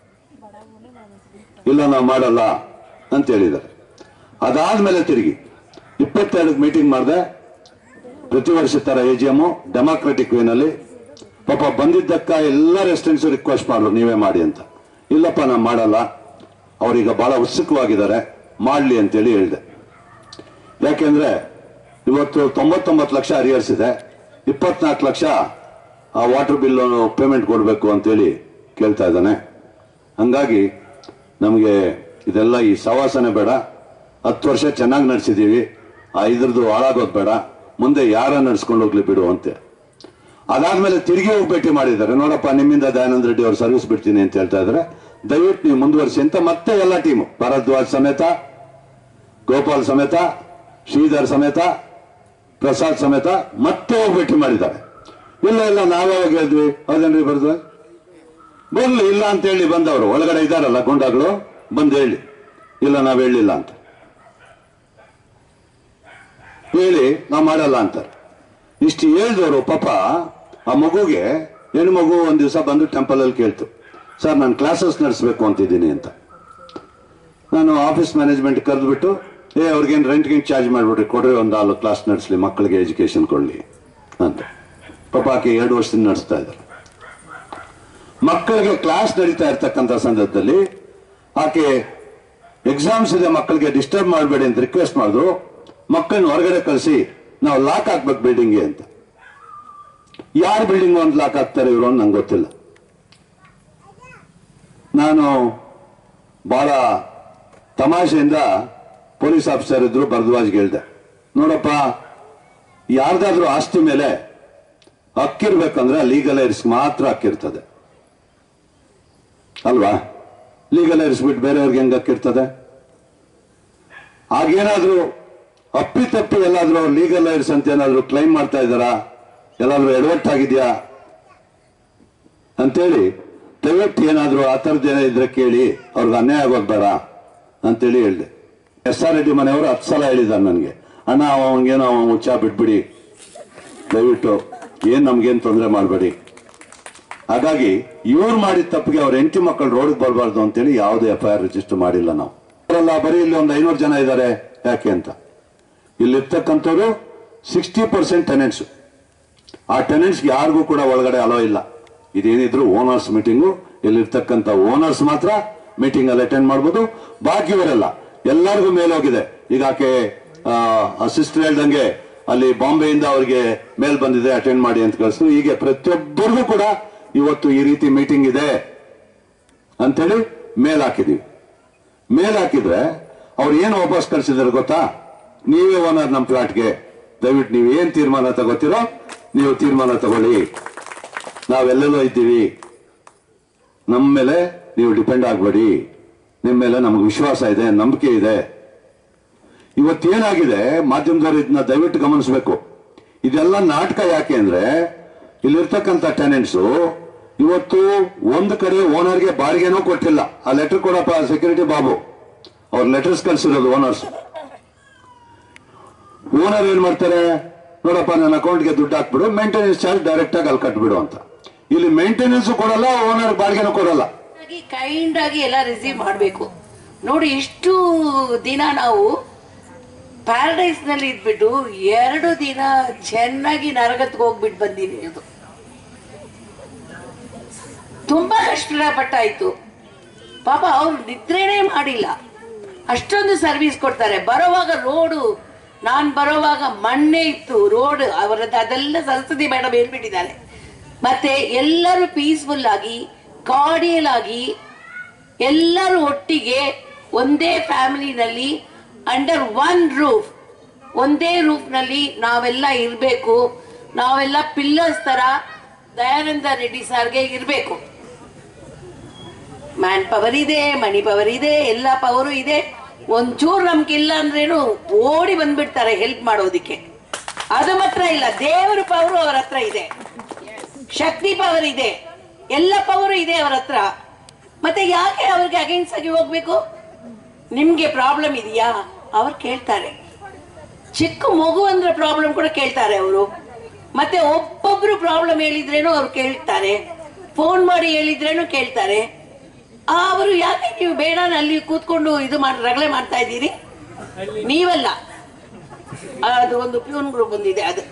ಇಲ್ಲ ನಾವು ಮಾಡಲ್ಲ ಅಂತ ಹೇಳಿದ್ದಾರೆ. ಅದಾದ್ಮೇಲೆ ತಿರುಗಿ 22ಕ್ಕೆ ಮೀಟಿಂಗ್ ಮಾಡಿದೆ. ಪ್ರತಿ ವರ್ಷ ತರ AGM ಡೆಮಾಕ್ರೆಟಿಕ್ ವೇನಲ್ಲಿ. ಪಾಪ ಬಂದಿದ್ದಕ್ಕ ಎಲ್ಲ ರೆಸಿಡೆಂಟ್ಸ್ ರಿಕ್ವೆಸ್ಟ್ ಮಾಡಿದ್ರು, ನೀವೇ ಮಾಡಿ ಅಂತ. ಇಲ್ಲಪ್ಪ ನಾವು ಮಾಡಲ್ಲ, ಅವ್ರೀಗ ಬಹಳ ಉತ್ಸುಕವಾಗಿದ್ದಾರೆ, ಮಾಡ್ಲಿ ಅಂತೇಳಿ ಹೇಳಿದೆ. ಯಾಕೆಂದ್ರೆ ಇವತ್ತು 99 ಲಕ್ಷ ಅರಿಯರ್ಸ್ ಇದೆ, 24 ಲಕ್ಷ ಆ ವಾಟರ್ ಬಿಲ್ ಪೇಮೆಂಟ್ ಕೊಡಬೇಕು ಅಂತೇಳಿ ಕೇಳ್ತಾ ಇದ್ದಾನೆ. ಹಂಗಾಗಿ ನಮಗೆ ಇದೆಲ್ಲ ಈ ಸವಾಸನೆ ಬೇಡ. 10 ವರ್ಷ ಚೆನ್ನಾಗಿ ನಡೆಸಿದೀವಿ, ಇದ್ರದ್ದು ಹಾಳಾಗೋದು ಬೇಡ, ಮುಂದೆ ಯಾರ ನಡ್ಸ್ಕೊಂಡು ಹೋಗ್ಲಿ ಬಿಡು ಅಂತೆ. ಅದಾದ್ಮೇಲೆ ತಿರುಗಿ ಹೋಗಿ ಭೇಟಿ ಮಾಡಿದ್ದಾರೆ. ನೋಡಪ್ಪ, ನಿಮ್ಮಿಂದ ದಯಾನಂದ ರೆಡ್ಡಿ ಅವ್ರು ಸರ್ವಿಸ್ ಬಿಡ್ತೀನಿ ಅಂತ ಹೇಳ್ತಾ ಇದ್ದಾರೆ, ದಯವಿಟ್ಟು ನೀವು ಮುಂದುವರಿಸಿ ಅಂತ ಮತ್ತೆ ಎಲ್ಲ ಟೀಮು, ಭರದ್ವಾಜ್ ಸಮೇತ, ಗೋಪಾಲ್ ಸಮೇತ, ಶ್ರೀಧರ್ ಸಮೇತ, ಪ್ರಸಾದ್ ಸಮೇತ ಮತ್ತೆ ಹೋಗಿ ಭೇಟಿ ಮಾಡಿದ್ದಾರೆ. ಇಲ್ಲ ನಾವ್ಯಾವಾಗ ಹೇಳಿದ್ವಿ, ಹೌದೇನ್ರಿ ಬರ್ದ್ವಿ, ಬರ್ಲಿ ಇಲ್ಲ ಅಂತ ಹೇಳಿ ಬಂದವರು ಒಳಗಡೆ ಇದ್ದಾರಲ್ಲ ಗುಂಡಾಗಳು, ಬಂದು ಹೇಳಿ ಇಲ್ಲ ನಾವ್ ಹೇಳಿಲ್ಲ ಅಂತ ಹೇಳಿ ನಾವು ಮಾಡಲ್ಲ ಅಂತಾರೆ. ಇಷ್ಟು ಹೇಳಿದವರು ಪಾಪ ಆ ಮಗುಗೆ, ಹೆಣ್ಣು ಮಗು ಒಂದ್ ದಿವಸ ಬಂದು ಟೆಂಪಲ್ ಅಲ್ಲಿ ಕೇಳ್ತು, ಸರ್ ನಾನು ಕ್ಲಾಸಸ್ ನಡೆಸಬೇಕು ಅಂತಿದ್ದೀನಿ ಅಂತ. ನಾನು ಆಫೀಸ್ ಮ್ಯಾನೇಜ್ಮೆಂಟ್ ಕರೆದ್ಬಿಟ್ಟು ಅವ್ರಿಗೇನು ರೆಂಟ್ಗೆ ಚಾರ್ಜ್ ಮಾಡಿಬಿಟ್ರಿ, ಕೊಡ್ರಿ ಒಂದು 4 ಕ್ಲಾಸ್ ನಡೆಸಲಿ, ಮಕ್ಕಳಿಗೆ ಎಜುಕೇಶನ್ ಕೊಡಲಿ ಅಂತ. ಪಾಪ ಆಕೆ 2 ವರ್ಷದಿಂದ ನಡೆಸ್ತಾ ಇದ್ದಾರೆ. ಮಕ್ಕಳಿಗೆ ಕ್ಲಾಸ್ ನಡೀತಾ ಇರ್ತಕ್ಕಂಥ ಸಂದರ್ಭದಲ್ಲಿ ಆಕೆ ಎಕ್ಸಾಮ್ಸ್ ಇದೆ, ಮಕ್ಕಳಿಗೆ ಡಿಸ್ಟರ್ಬ್ ಮಾಡಬೇಡಿ ಅಂತ ರಿಕ್ವೆಸ್ಟ್ ಮಾಡಿದ್ರು. ಮಕ್ಕಳನ್ನ ಹೊರಗಡೆ ಕಳಿಸಿ ನಾವು ಲಾಕ್ ಹಾಕ್ಬೇಕು ಬಿಲ್ಡಿಂಗ್ಗೆ ಅಂತ. ಯಾರು ಬಿಲ್ಡಿಂಗ್ ಒಂದು ಲಾಕ್ ಹಾಕ್ತಾರೆ ಇವರು ಅಂತ ನಂಗೆ ಗೊತ್ತಿಲ್ಲ. ನಾನು ಬಹಳ ತಮಾಷೆಯಿಂದ ಪೊಲೀಸ್ ಆಫೀಸರ್ ಇದ್ರು, ಭರದ್ವಾಜ್ಗೆ ಹೇಳ್ದೆ, ನೋಡಪ್ಪ ಯಾರ್ದಾದ್ರೂ ಆಸ್ತಿ ಮೇಲೆ ಹಕ್ಕಿರ್ಬೇಕಂದ್ರೆ ಲೀಗಲ್ ಏರ್ಸ್ ಮಾತ್ರ ಹಕ್ಕಿರ್ತದೆ ಅಲ್ವಾ? ಲೀಗಲ್ ಏರ್ಸ್ ಬಿಟ್ಟು ಬೇರೆಯವ್ರಿಗೆ ಹೆಂಗ್ ಹಕ್ಕಿರ್ತದೆ? ಹಾಗೇನಾದ್ರೂ ಅಪ್ಪಿತಪ್ಪಿ ಎಲ್ಲಾದ್ರೂ ಲೀಗಲ್ ಏರ್ಸ್ ಅಂತ ಏನಾದ್ರು ಕ್ಲೈಮ್ ಮಾಡ್ತಾ ಇದ್ದಾರಾ, ಎಲ್ಲಾದ್ರೂ ಎಡವಟ್ಟಾಗಿದ್ಯಾ ಅಂತೇಳಿ ದಯವಿಟ್ಟು ಏನಾದ್ರು ಆ ಥರದ್ದು ಏನೋ ಇದ್ರೆ ಕೇಳಿ, ಅವ್ರಿಗೆ ಅನ್ಯಾಯ ಆಗೋದು ಬೇಡ ಅಂತೇಳಿ ಹೇಳಿದೆ. SR ರೆಡ್ಡಿ ಮನೆಯವರು 10 ಸಲ ಹೇಳಿದ್ದಾರೆ ನನಗೆ, ಅಣ್ಣ ಅವನಿಗೇನೋ ಹುಚ್ಚ ಬಿಟ್ಬಿಡಿ, ದಯವಿಟ್ಟು ಏನ್ ನಮ್ಗೇನು ತೊಂದರೆ ಮಾಡಬೇಡಿ. ಹಾಗಾಗಿ ಇವ್ರು ಮಾಡಿದ ತಪ್ಪಿಗೆ ಅವ್ರ ಹೆಂಡತಿ ಮಕ್ಕಳು ರೋಡ್ಗೆ ಬರಬಾರ್ದು ಅಂತೇಳಿ ಯಾವುದೇ FIR ರಿಜಿಸ್ಟರ್ ಮಾಡಿಲ್ಲ ನಾವು. ಅವರೆಲ್ಲ ಬರೀ ಇಲ್ಲಿ ಒಂದು 500 ಜನ ಇದ್ದಾರೆ. ಯಾಕೆ ಅಂತ, ಇಲ್ಲಿರ್ತಕ್ಕಂಥವ್ರು 60% ಟೆನೆಂಟ್ಸ್. ಆ ಟೆನೆಂಟ್ಸ್ಗೆ ಯಾರಿಗೂ ಕೂಡ ಒಳಗಡೆ ಅಲೋ ಇಲ್ಲ. ಇದೇನಿದ್ರು ಓನರ್ಸ್ ಮೀಟಿಂಗು, ಇಲ್ಲಿರ್ತಕ್ಕಂಥ ಓನರ್ಸ್ ಮಾತ್ರ ಮೀಟಿಂಗ್ ಅಲ್ಲಿ ಅಟೆಂಡ್ ಮಾಡ್ಬೋದು, ಬಾಕಿಯವರೆಲ್ಲ ಎಲ್ಲರಿಗೂ ಮೇಲೋಗಿದೆ. ಈಗ ಆಕೆ ಸಿಸ್ಟರ್ ಹೇಳ್ದಂಗೆ ಅಲ್ಲಿ ಬಾಂಬೆಯಿಂದ ಅವ್ರಿಗೆ ಮೇಲ್ ಬಂದಿದೆ, ಅಟೆಂಡ್ ಮಾಡಿ ಅಂತ ಕಳಿಸ್ತು. ಹೀಗೆ ಪ್ರತಿಯೊಬ್ಬರಿಗೂ ಕೂಡ ಇವತ್ತು ಈ ರೀತಿ ಮೀಟಿಂಗ್ ಇದೆ ಅಂತೇಳಿ ಮೇಲ್ ಹಾಕಿದೀವಿ. ಮೇಲ್ ಹಾಕಿದ್ರೆ ಅವ್ರು ಏನು ವಾಪಸ್ ಕಳಿಸಿದಾರೆ ಗೊತ್ತಾ? ನೀವೇ ಓನರ್ ನಮ್ಮ ಫ್ಲಾಟ್ಗೆ, ದಯವಿಟ್ಟು ನೀವು ಏನ್ ತೀರ್ಮಾನ ತಗೋತೀರೋ ನೀವು ತೀರ್ಮಾನ ತಗೊಳ್ಳಿ, ನಾವೆಲ್ಲೆಲ್ಲೋ ಇದ್ದೀವಿ, ನಮ್ಮ ಮೇಲೆ ನೀವು ಡಿಪೆಂಡ್ ಆಗಬೇಡಿ, ನಿಮ್ಮ ಮೇಲೆ ನಮ್ಗೆ ವಿಶ್ವಾಸ ಇದೆ, ನಂಬಿಕೆ ಇದೆ. ಇವತ್ತೇನಾಗಿದೆ, ಮಾಧ್ಯಮದವರು ಇದನ್ನ ದಯವಿಟ್ಟು ಗಮನಿಸಬೇಕು. ಇದೆಲ್ಲ ನಾಟಕ. ಯಾಕೆ ಅಂದ್ರೆ ಇಲ್ಲಿರ್ತಕ್ಕಂಥ ಟೆನೆಂಟ್ಸು ಇವತ್ತು ಒಂದು ಕಡೆ ಓನರ್ಗೆ ಬಾಡಿಗೆನೂ ಕೊಟ್ಟಿಲ್ಲ. ಆ ಲೆಟರ್ ಕೊಡಪ್ಪ ಸೆಕ್ಯೂರಿಟಿ ಬಾಬು, ಅವ್ರ ಲೆಟರ್ಸ್ ಕಳ್ಸಿರೋದು ಓನರ್ಸ್. ಓನರ್ ಏನ್ ಮಾಡ್ತಾರೆ, ನೋಡಪ್ಪ ನನ್ನ ಅಕೌಂಟ್ಗೆ ದುಡ್ಡು ಹಾಕ್ಬಿಡು, ಮೇಂಟೆನೆನ್ಸ್ ಚಾರ್ಜ್ ಡೈರೆಕ್ಟ್ ಆಗಿ ಅಲ್ಲಿ ಕಟ್ಬಿಡು ಅಂತ. ಇಲ್ಲಿ ಮೇಂಟೆನೆನ್ಸ್ ಕೊಡಲ್ಲ, ಓನರ್ ಬಾಡಿಗೆನೂ ಕೊಡಲ್ಲ. ಕೈಂಡ್ ಆಗಿ ಎಲ್ಲ ರಿಸೀವ್ ಮಾಡಬೇಕು. ನೋಡಿ, ಇಷ್ಟು ದಿನ ನಾವು ಪ್ಯಾರಡೈಸ್ ನಲ್ಲಿ ಇದ್ಬಿಟ್ಟು 2 ದಿನ ಚೆನ್ನಾಗಿ ನರಕಕ್ಕೆ ಹೋಗ್ಬಿಟ್ಟು ಬಂದೀನಿ. ಅದು ತುಂಬಾ ಕಷ್ಟಪಟ್ಟಾಯ್ತು. ಪಾಪ ಅವ್ರು ನಿದ್ರೆನೇ ಮಾಡಿಲ್ಲ, ಅಷ್ಟೊಂದು ಸರ್ವಿಸ್ ಕೊಡ್ತಾರೆ. ಬರೋವಾಗ ರೋಡು, ನಾನ್ ಬರೋವಾಗ ಮಣ್ಣೆ ಇತ್ತು ರೋಡ್, ಅವರದ್ದು ಅದೆಲ್ಲ ಸರಸ್ವತಿ ಮೇಡಮ್ ಹೇಳ್ಬಿಟ್ಟಿದ್ದಾರೆ. ಮತ್ತೆ ಎಲ್ಲರೂ ಪೀಸ್ಫುಲ್ ಆಗಿ, ಕಾರ್ಡಿಯಲ್ ಆಗಿ, ಎಲ್ಲರೂ ಒಟ್ಟಿಗೆ ಒಂದೇ ಫ್ಯಾಮಿಲಿನಲ್ಲಿ ಅಂಡರ್ 1 ರೂಫ್, ಒಂದೇ ರೂಫ್ ನಲ್ಲಿ ನಾವೆಲ್ಲ ಇರಬೇಕು. ನಾವೆಲ್ಲ ಪಿಲ್ಲರ್ಸ್ ತರ ದಯಾನಂದ ರೆಡ್ಡಿ ಸರ್ಗೆ ಇರಬೇಕು. ಮ್ಯಾನ್ ಪವರ್ ಇದೆ, ಮನಿ ಪವರ್ ಇದೆ, ಎಲ್ಲ ಪವರು ಇದೆ. ಒಂಚೂರು ನಮ್ಗಿಲ್ಲ ಅಂದ್ರೇನು ಓಡಿ ಬಂದ್ಬಿಡ್ತಾರೆ ಹೆಲ್ಪ್ ಮಾಡೋದಿಕ್ಕೆ. ಅದು ಮಾತ್ರ ಇಲ್ಲ, ದೇವರ ಪವರು ಅವರ ಹತ್ರ ಇದೆ, ಶಕ್ತಿ ಪವರ್ ಇದೆ, ಎಲ್ಲ ಪವರು ಇದೆ ಅವರ ಹತ್ರ. ಮತ್ತೆ ಯಾಕೆ ಅವ್ರಿಗೆ ಅಗೇನ್ಸ್ಟ್ ಆಗಿ ಹೋಗ್ಬೇಕು? ನಿಮ್ಗೆ ಪ್ರಾಬ್ಲಮ್ ಇದೆಯಾ ಅವ್ರು ಕೇಳ್ತಾರೆ. ಚಿಕ್ಕ ಮಗು ಅಂದ್ರೆ ಪ್ರಾಬ್ಲಮ್ ಕೂಡ ಕೇಳ್ತಾರೆ ಅವರು. ಮತ್ತೆ ಒಬ್ಬೊಬ್ರು ಪ್ರಾಬ್ಲಮ್ ಹೇಳಿದ್ರೇನು ಅವ್ರು ಕೇಳ್ತಾರೆ, ಫೋನ್ ಮಾಡಿ ಹೇಳಿದ್ರೇನು ಕೇಳ್ತಾರೆ. ಅವರು ಯಾಕೆ ನೀವು ಬೇಡ ಅಲ್ಲಿ ಕೂತ್ಕೊಂಡು ಇದು ಮಾಡಿ ರಗಳೆ ಮಾಡ್ತಾ ಇದ್ದೀರಿ? ನೀವಲ್ಲ, ಅದು ಒಂದು ಪ್ಯೂನ್ ಗ್ರೂಪ್ ಬಂದಿದೆ, ಅದು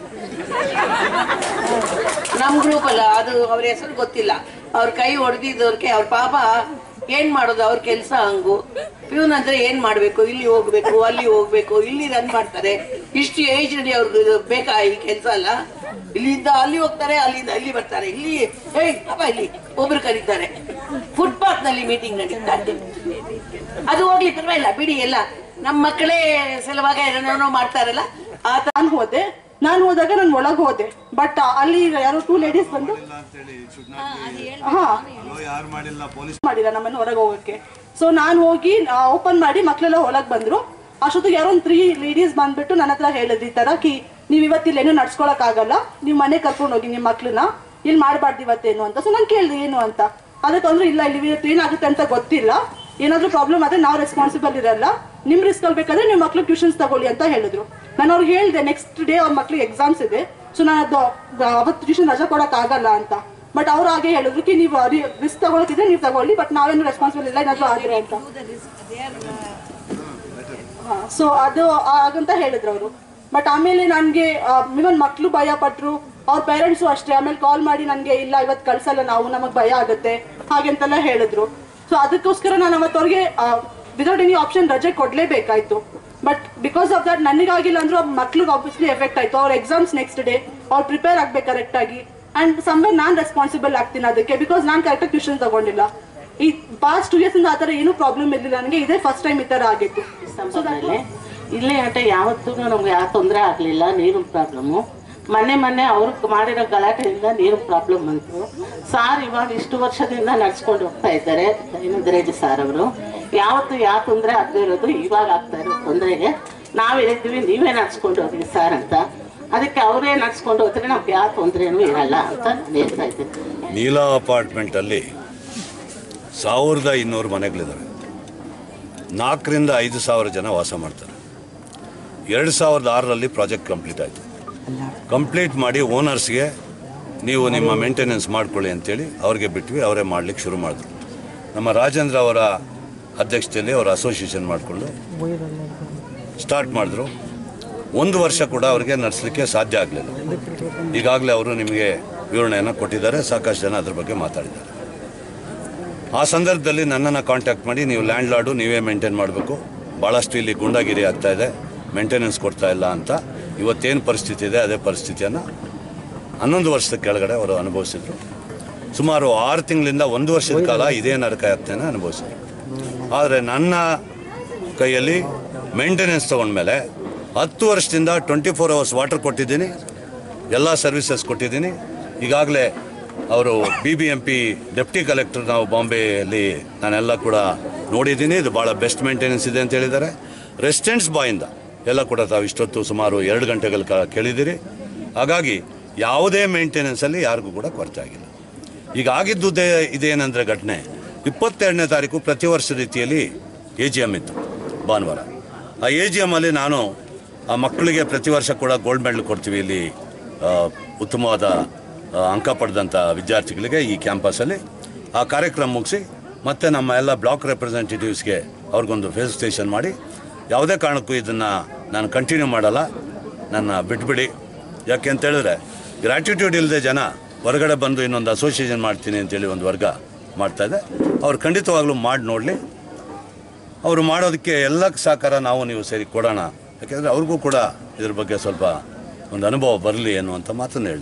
ನಮ್ ಗ್ರೂಪ್ ಅಲ್ಲ, ಅದು ಅವ್ರ ಹೆಸರು ಗೊತ್ತಿಲ್ಲ. ಅವ್ರ ಕೈ ಹೊಡೆದಿದ್ದವ್ರಿಗೆ ಅವ್ರ ಪಾಪ ಏನ್ ಮಾಡೋದು, ಅವ್ರ ಕೆಲ್ಸ ಹಂಗು. ಪ್ಯೂನ್ ಅಂದ್ರೆ ಏನ್ ಮಾಡ್ಬೇಕು, ಇಲ್ಲಿ ಹೋಗ್ಬೇಕು, ಅಲ್ಲಿ ಹೋಗ್ಬೇಕು, ಇಲ್ಲಿ ರನ್ ಮಾಡ್ತಾರೆ. ಇಷ್ಟು ಏಜ್ ನಲ್ಲಿ ಅವ್ರಿಗೆ ಬೇಕಾ ಈ ಕೆಲ್ಸ ಅಲ್ಲ? ಇಲ್ಲಿಂದ ಅಲ್ಲಿ ಹೋಗ್ತಾರೆ, ಅಲ್ಲಿಂದ ಅಲ್ಲಿ ಬರ್ತಾರೆ. ಇಲ್ಲಿ ಪಾಪ ಇಲ್ಲಿ ಒಬ್ರು ಕರೀತಾರೆ, ಫುಟ್ಪಾತ್ ನಲ್ಲಿ ಮೀಟಿಂಗ್ ನಡೀತಾರೆ. ಅದು ಹೋಗ್ಲಿ ಪರವಾಗಿಲ್ಲ ಬಿಡಿ, ಎಲ್ಲ ನಮ್ಮ ಮಕ್ಕಳೇ ಸಲುವಾಗ ಏನೇನೋ ಮಾಡ್ತಾರಲ್ಲ. ನಾನು ಹೋದಾಗ ನಾನು ಒಳಗೆ ಹೋದೆ, ಬಟ್ ಅಲ್ಲಿ ಯಾರೋ 2 ಲೇಡೀಸ್ ಬಂದು ಮಾಡಿಲ್ಲ ನಮ್ಮನ್ನು ಹೊರಗೆ ಹೋಗಕ್ಕೆ. ಸೊ ನಾನು ಹೋಗಿ ಓಪನ್ ಮಾಡಿ ಮಕ್ಕಳೆಲ್ಲ ಒಳಗೆ ಬಂದ್ರು. ಅಷ್ಟೊತ್ತಿಗೆ ಯಾರೋ ಒಂದು 3 ಲೇಡೀಸ್ ಬಂದ್ಬಿಟ್ಟು ನನ್ನ ಹತ್ರ ಹೇಳಿದ್ರು, ಈ ತರ ನೀವ್ ಇವತ್ತಿಲ್ಲೇನು ನಡ್ಸ್ಕೊಳಕ್ ಆಗಲ್ಲ, ನೀವ್ ಮನೆ ಕರ್ಕೊಂಡು ಹೋಗಿ ನಿಮ್ ಮಕ್ಳನ್ನ, ಇಲ್ಲಿ ಮಾಡ್ಬಾರ್ದು ಇವತ್ತೇನು ಅಂತ. ಸೊ ನಾನು ಕೇಳಿದೆ ಏನು ಅಂತ. ಅದಕ್ಕೆ ಅಂದ್ರೆ ಇಲ್ಲ, ಇಲ್ಲಿ ಇವತ್ತು ಏನಾಗುತ್ತೆ ಅಂತ ಗೊತ್ತಿಲ್ಲ, ಏನಾದ್ರೂ ಪ್ರಾಬ್ಲಮ್ ಆದ್ರೆ ನಾವು ರೆಸ್ಪಾನ್ಸಿಬಲ್ ಇರಲ್ಲ, ನಿಮ್ ರಿಸ್ಕ್ ಆಗ್ಬೇಕಾದ್ರೆ ನೀವು ಮಕ್ಳು ಟ್ಯೂಷನ್ಸ್ ತಗೊಳ್ಳಿ ಅಂತ ಹೇಳಿದ್ರು. ನಾನು ಅವ್ರಿಗೆ ಹೇಳಿದೆ ನೆಕ್ಸ್ಟ್ ಡೇ ಅವ್ರ ಮಕ್ಳಿಗೆ ಎಕ್ಸಾಮ್ಸ್ ಇದೆ, ಸೊ ನಾನು ಅವತ್ತು ಟ್ಯೂಷನ್ ರಜಾ ಕೊಡಕ್ ಆಗಲ್ಲ ಅಂತ. ಬಟ್ ಅವ್ರು ಹಾಗೆ ಹೇಳಿದ್ರು ಕಿ ನೀವು ರಿಸ್ಕ್ ತಗೊಳಕಿದ್ರೆ ನೀವು ತಗೊಳ್ಳಿ, ಬಟ್ ನಾವೇನು ರೆಸ್ಪಾನ್ಸಿಬಲ್ ಇಲ್ಲ ಏನಾದ್ರು ಆದ್ರೆ ಅಂತ. ಸೊ ಅದು ಹಾಗಂತ ಹೇಳಿದ್ರು ಅವರು. ಬಟ್ ಆಮೇಲೆ ನನಗೆ ಇವನ್ ಮಕ್ಳು ಭಯ ಪಟ್ರು, ಅವ್ರ ಪೇರೆಂಟ್ಸು ಅಷ್ಟೇ. ಆಮೇಲೆ ಕಾಲ್ ಮಾಡಿ ನನಗೆ ಇಲ್ಲ ಇವತ್ತು ಕಳ್ಸಲ್ಲ ನಾವು, ನಮಗೆ ಭಯ ಆಗುತ್ತೆ ಹಾಗೆಂತೆಲ್ಲ ಹೇಳಿದ್ರು. ಸೊ ಅದಕ್ಕೋಸ್ಕರ ನಾನು ಅವತ್ತವ್ರಿಗೆ ವಿದೌಟ್ ಎನಿ ಆಪ್ಷನ್ ರಜೆ ಕೊಡ್ಲೇಬೇಕಾಯ್ತು. ಬಟ್ ಬಿಕಾಸ್ ಆಫ್ ದಟ್ ನನಗಾಗಿಲ್ಲ ಅಂದ್ರೂ ಮಕ್ಳಿಗೆ ಆಬ್ವಿಯಸ್ಲಿ ಎಫೆಕ್ಟ್ ಆಯ್ತು. ಅವ್ರ ಎಕ್ಸಾಮ್ಸ್ ನೆಕ್ಸ್ಟ್ ಡೇ, ಅವ್ರು ಪ್ರಿಪೇರ್ ಆಗ್ಬೇಕು ಕರೆಕ್ಟಾಗಿ. ಅಂಡ್ ಸಮ್ವೇರ್ ನಾನು ರೆಸ್ಪಾನ್ಸಿಬಲ್ ಆಗ್ತೀನಿ ಅದಕ್ಕೆ, ಬಿಕಾಸ್ ನಾನು ಕರೆಕ್ಟಾಗಿ ಟ್ಯೂಷನ್ ತಗೊಂಡಿಲ್ಲ. ಈ ಪಾಸ್ಟ್ 2 years ಇಂದ ಆ ಥರ ಏನೂ ಪ್ರಾಬ್ಲಮ್ ಇರಲಿಲ್ಲ ನನಗೆ, ಇದೇ ಫಸ್ಟ್ ಟೈಮ್ ಈ ಥರ ಆಗಿತ್ತು. ಇಲ್ಲೇ ಆಟ ಯಾವತ್ತೂ ನಮ್ಗೆ ಯಾವ ತೊಂದರೆ ಆಗಲಿಲ್ಲ. ನೀರಿನ ಪ್ರಾಬ್ಲಮ್ಮು ಮೊನ್ನೆ ಅವ್ರಿಗೆ ಮಾಡಿರೋ ಗಲಾಟೆಯಿಂದ ನೀರಿನ ಪ್ರಾಬ್ಲಮ್ ಬಂತು. ಸಾರ್ ಇವಾಗ ಇಷ್ಟು ವರ್ಷದಿಂದ ನಡ್ಸ್ಕೊಂಡು ಹೋಗ್ತಾ ಇದ್ದಾರೆ ದೈನಂದರೇಜ್ ಸಾರ್ ಅವರು. ಯಾವತ್ತು ಯಾವ ತೊಂದರೆ ಆಗದೆ ಇರೋದು ಇವಾಗ ಆಗ್ತಾ ಇರೋ ತೊಂದರೆಗೆ ನಾವು ಹೇಳಿದ್ವಿ ನೀವೇ ನಡ್ಸ್ಕೊಂಡು ಹೋಗಿ ಸಾರ್ ಅಂತ. ಅದಕ್ಕೆ ಅವರೇ ನಡ್ಸ್ಕೊಂಡು ಹೋದ್ರೆ ನಮ್ಗೆ ಯಾವ ತೊಂದರೆನೂ ಇರಲ್ಲ ಅಂತ ಹೇಳ್ತಾ ಇದ್ದೀನಿ. ನೀಲಾ ಅಪಾರ್ಟ್ಮೆಂಟಲ್ಲಿ 1200 ಮನೆಗಳಿದ್ದಾವೆ. 4 ರಿಂದ 5 ಸಾವಿರ ಜನ ವಾಸ ಮಾಡ್ತಾರೆ. 2006ರಲ್ಲಿ ಪ್ರಾಜೆಕ್ಟ್ ಕಂಪ್ಲೀಟ್ ಆಯಿತು. ಕಂಪ್ಲೀಟ್ ಮಾಡಿ ಓನರ್ಸ್ಗೆ ನೀವು ನಿಮ್ಮ ಮೇಂಟೆನೆನ್ಸ್ ಮಾಡ್ಕೊಳ್ಳಿ ಅಂತೇಳಿ ಅವ್ರಿಗೆ ಬಿಟ್ವಿ. ಅವರೇ ಮಾಡಲಿಕ್ಕೆ ಶುರು ಮಾಡಿದ್ರು. ನಮ್ಮ ರಾಜೇಂದ್ರ ಅವರ ಅಧ್ಯಕ್ಷತೆಯಲ್ಲಿ ಅವರ ಅಸೋಸಿಯೇಷನ್ ಮಾಡಿಕೊಂಡು ಸ್ಟಾರ್ಟ್ ಮಾಡಿದ್ರು. 1 ವರ್ಷ ಕೂಡ ಅವರಿಗೆ ನಡೆಸಲಿಕ್ಕೆ ಸಾಧ್ಯ ಆಗಲಿಲ್ಲ. ಈಗಾಗಲೇ ಅವರು ನಿಮಗೆ ವಿವರಣೆಯನ್ನು ಕೊಟ್ಟಿದ್ದಾರೆ, ಸಾಕಷ್ಟು ಜನ ಅದ್ರ ಬಗ್ಗೆ ಮಾತಾಡಿದ್ದಾರೆ. ಆ ಸಂದರ್ಭದಲ್ಲಿ ನನ್ನನ್ನು ಕಾಂಟ್ಯಾಕ್ಟ್ ಮಾಡಿ ನೀವು ಲ್ಯಾಂಡ್ ಲಾರ್ಡು ನೀವೇ ಮೇಂಟೈನ್ ಮಾಡಬೇಕು, ಭಾಳಷ್ಟು ಇಲ್ಲಿ ಗುಂಡಾಗಿರಿ ಆಗ್ತಾ ಇದೆ, ಮೇಂಟೆನೆನ್ಸ್ ಕೊಡ್ತಾ ಇಲ್ಲ ಅಂತ. ಇವತ್ತೇನು ಪರಿಸ್ಥಿತಿ ಇದೆ ಅದೇ ಪರಿಸ್ಥಿತಿಯನ್ನು 11 ವರ್ಷದ ಕೆಳಗಡೆ ಅವರು ಅನುಭವಿಸಿದ್ರು. ಸುಮಾರು 6 ತಿಂಗಳಿಂದ 1 ವರ್ಷದ ಕಾಲ ಇದೇ ನರಕಯಾತನೆಯನ್ನು ಅನುಭವಿಸಿದ್ರು. ಆದರೆ ನನ್ನ ಕೈಯಲ್ಲಿ ಮೇಂಟೆನೆನ್ಸ್ ತೊಗೊಂಡ್ಮೇಲೆ 10 ವರ್ಷದಿಂದ 24 hours ವಾಟರ್ ಕೊಟ್ಟಿದ್ದೀನಿ, ಎಲ್ಲ ಸರ್ವಿಸಸ್ ಕೊಟ್ಟಿದ್ದೀನಿ. ಈಗಾಗಲೇ ಅವರು BBMP ಡೆಪ್ಟಿ ಕಲೆಕ್ಟರ್ ನಾವು ಬಾಂಬೆಯಲ್ಲಿ ನಾನೆಲ್ಲ ಕೂಡ ನೋಡಿದ್ದೀನಿ. ಇದು ಭಾಳ ಬೆಸ್ಟ್ ಮೇಂಟೆನೆನ್ಸ್ ಇದೆ ಅಂತ ಹೇಳಿದ್ದಾರೆ. ರೆಸಿಡೆಂಟ್ಸ್ ಬಾಯಿಂದ ಎಲ್ಲ ಕೂಡ ತಾವು ಇಷ್ಟೊತ್ತು ಸುಮಾರು 2 ಗಂಟೆಗಳ ಕಾಲ ಕೇಳಿದ್ದೀರಿ. ಹಾಗಾಗಿ ಯಾವುದೇ ಮೇಂಟೆನೆನ್ಸಲ್ಲಿ ಯಾರಿಗೂ ಕೂಡ ಕೊರತೆ ಆಗಿಲ್ಲ. ಈಗ ಆಗಿದ್ದುದೇ ಇದೇನೆಂದರೆ ಘಟನೆ 22ನೇ ತಾರೀಕು ಪ್ರತಿ ವರ್ಷ ರೀತಿಯಲ್ಲಿ AGM ಇತ್ತು ಭಾನುವಾರ. ಆ AGMಲ್ಲಿ ನಾನು ಆ ಮಕ್ಕಳಿಗೆ ಪ್ರತಿ ವರ್ಷ ಕೂಡ ಗೋಲ್ಡ್ ಮೆಡಲ್ ಕೊಡ್ತೀವಿ ಇಲ್ಲಿ ಉತ್ತಮವಾದ ಅಂಕ ಪಡೆದಂಥ ವಿದ್ಯಾರ್ಥಿಗಳಿಗೆ ಈ ಕ್ಯಾಂಪಸಲ್ಲಿ. ಆ ಕಾರ್ಯಕ್ರಮ ಮುಗಿಸಿ ಮತ್ತು ನಮ್ಮ ಎಲ್ಲ ಬ್ಲಾಕ್ ರೆಪ್ರೆಸೆಂಟೇಟಿವ್ಸ್ಗೆ ಅವ್ರಿಗೊಂದು ಫೆಸಿಲಿಟೇಷನ್ ಮಾಡಿ, ಯಾವುದೇ ಕಾರಣಕ್ಕೂ ಇದನ್ನು ನಾನು ಕಂಟಿನ್ಯೂ ಮಾಡಲ್ಲ, ನನ್ನ ಬಿಟ್ಬಿಡಿ. ಯಾಕೆ ಅಂತೇಳಿದ್ರೆ ಗ್ರ್ಯಾಟಿಟ್ಯೂಡ್ ಇಲ್ಲದೆ ಜನ ಹೊರಗಡೆ ಬಂದು ಇನ್ನೊಂದು ಅಸೋಸಿಯೇಷನ್ ಮಾಡ್ತೀನಿ ಅಂತೇಳಿ ಒಂದು ವರ್ಗ ಮಾಡ್ತಾಯಿದೆ. ಅವ್ರು ಖಂಡಿತವಾಗ್ಲೂ ಮಾಡಿ ನೋಡಲಿ. ಅವರು ಮಾಡೋದಕ್ಕೆ ಎಲ್ಲ ಸಹಕಾರ ನಾವು ನೀವು ಸೇರಿ ಕೊಡೋಣ. ಯಾಕೆಂದರೆ ಅವ್ರಿಗೂ ಕೂಡ ಇದ್ರ ಬಗ್ಗೆ ಸ್ವಲ್ಪ ಒಂದು ಅನುಭವ ಬರಲಿ ಅನ್ನುವಂಥ ಮಾತನ್ನು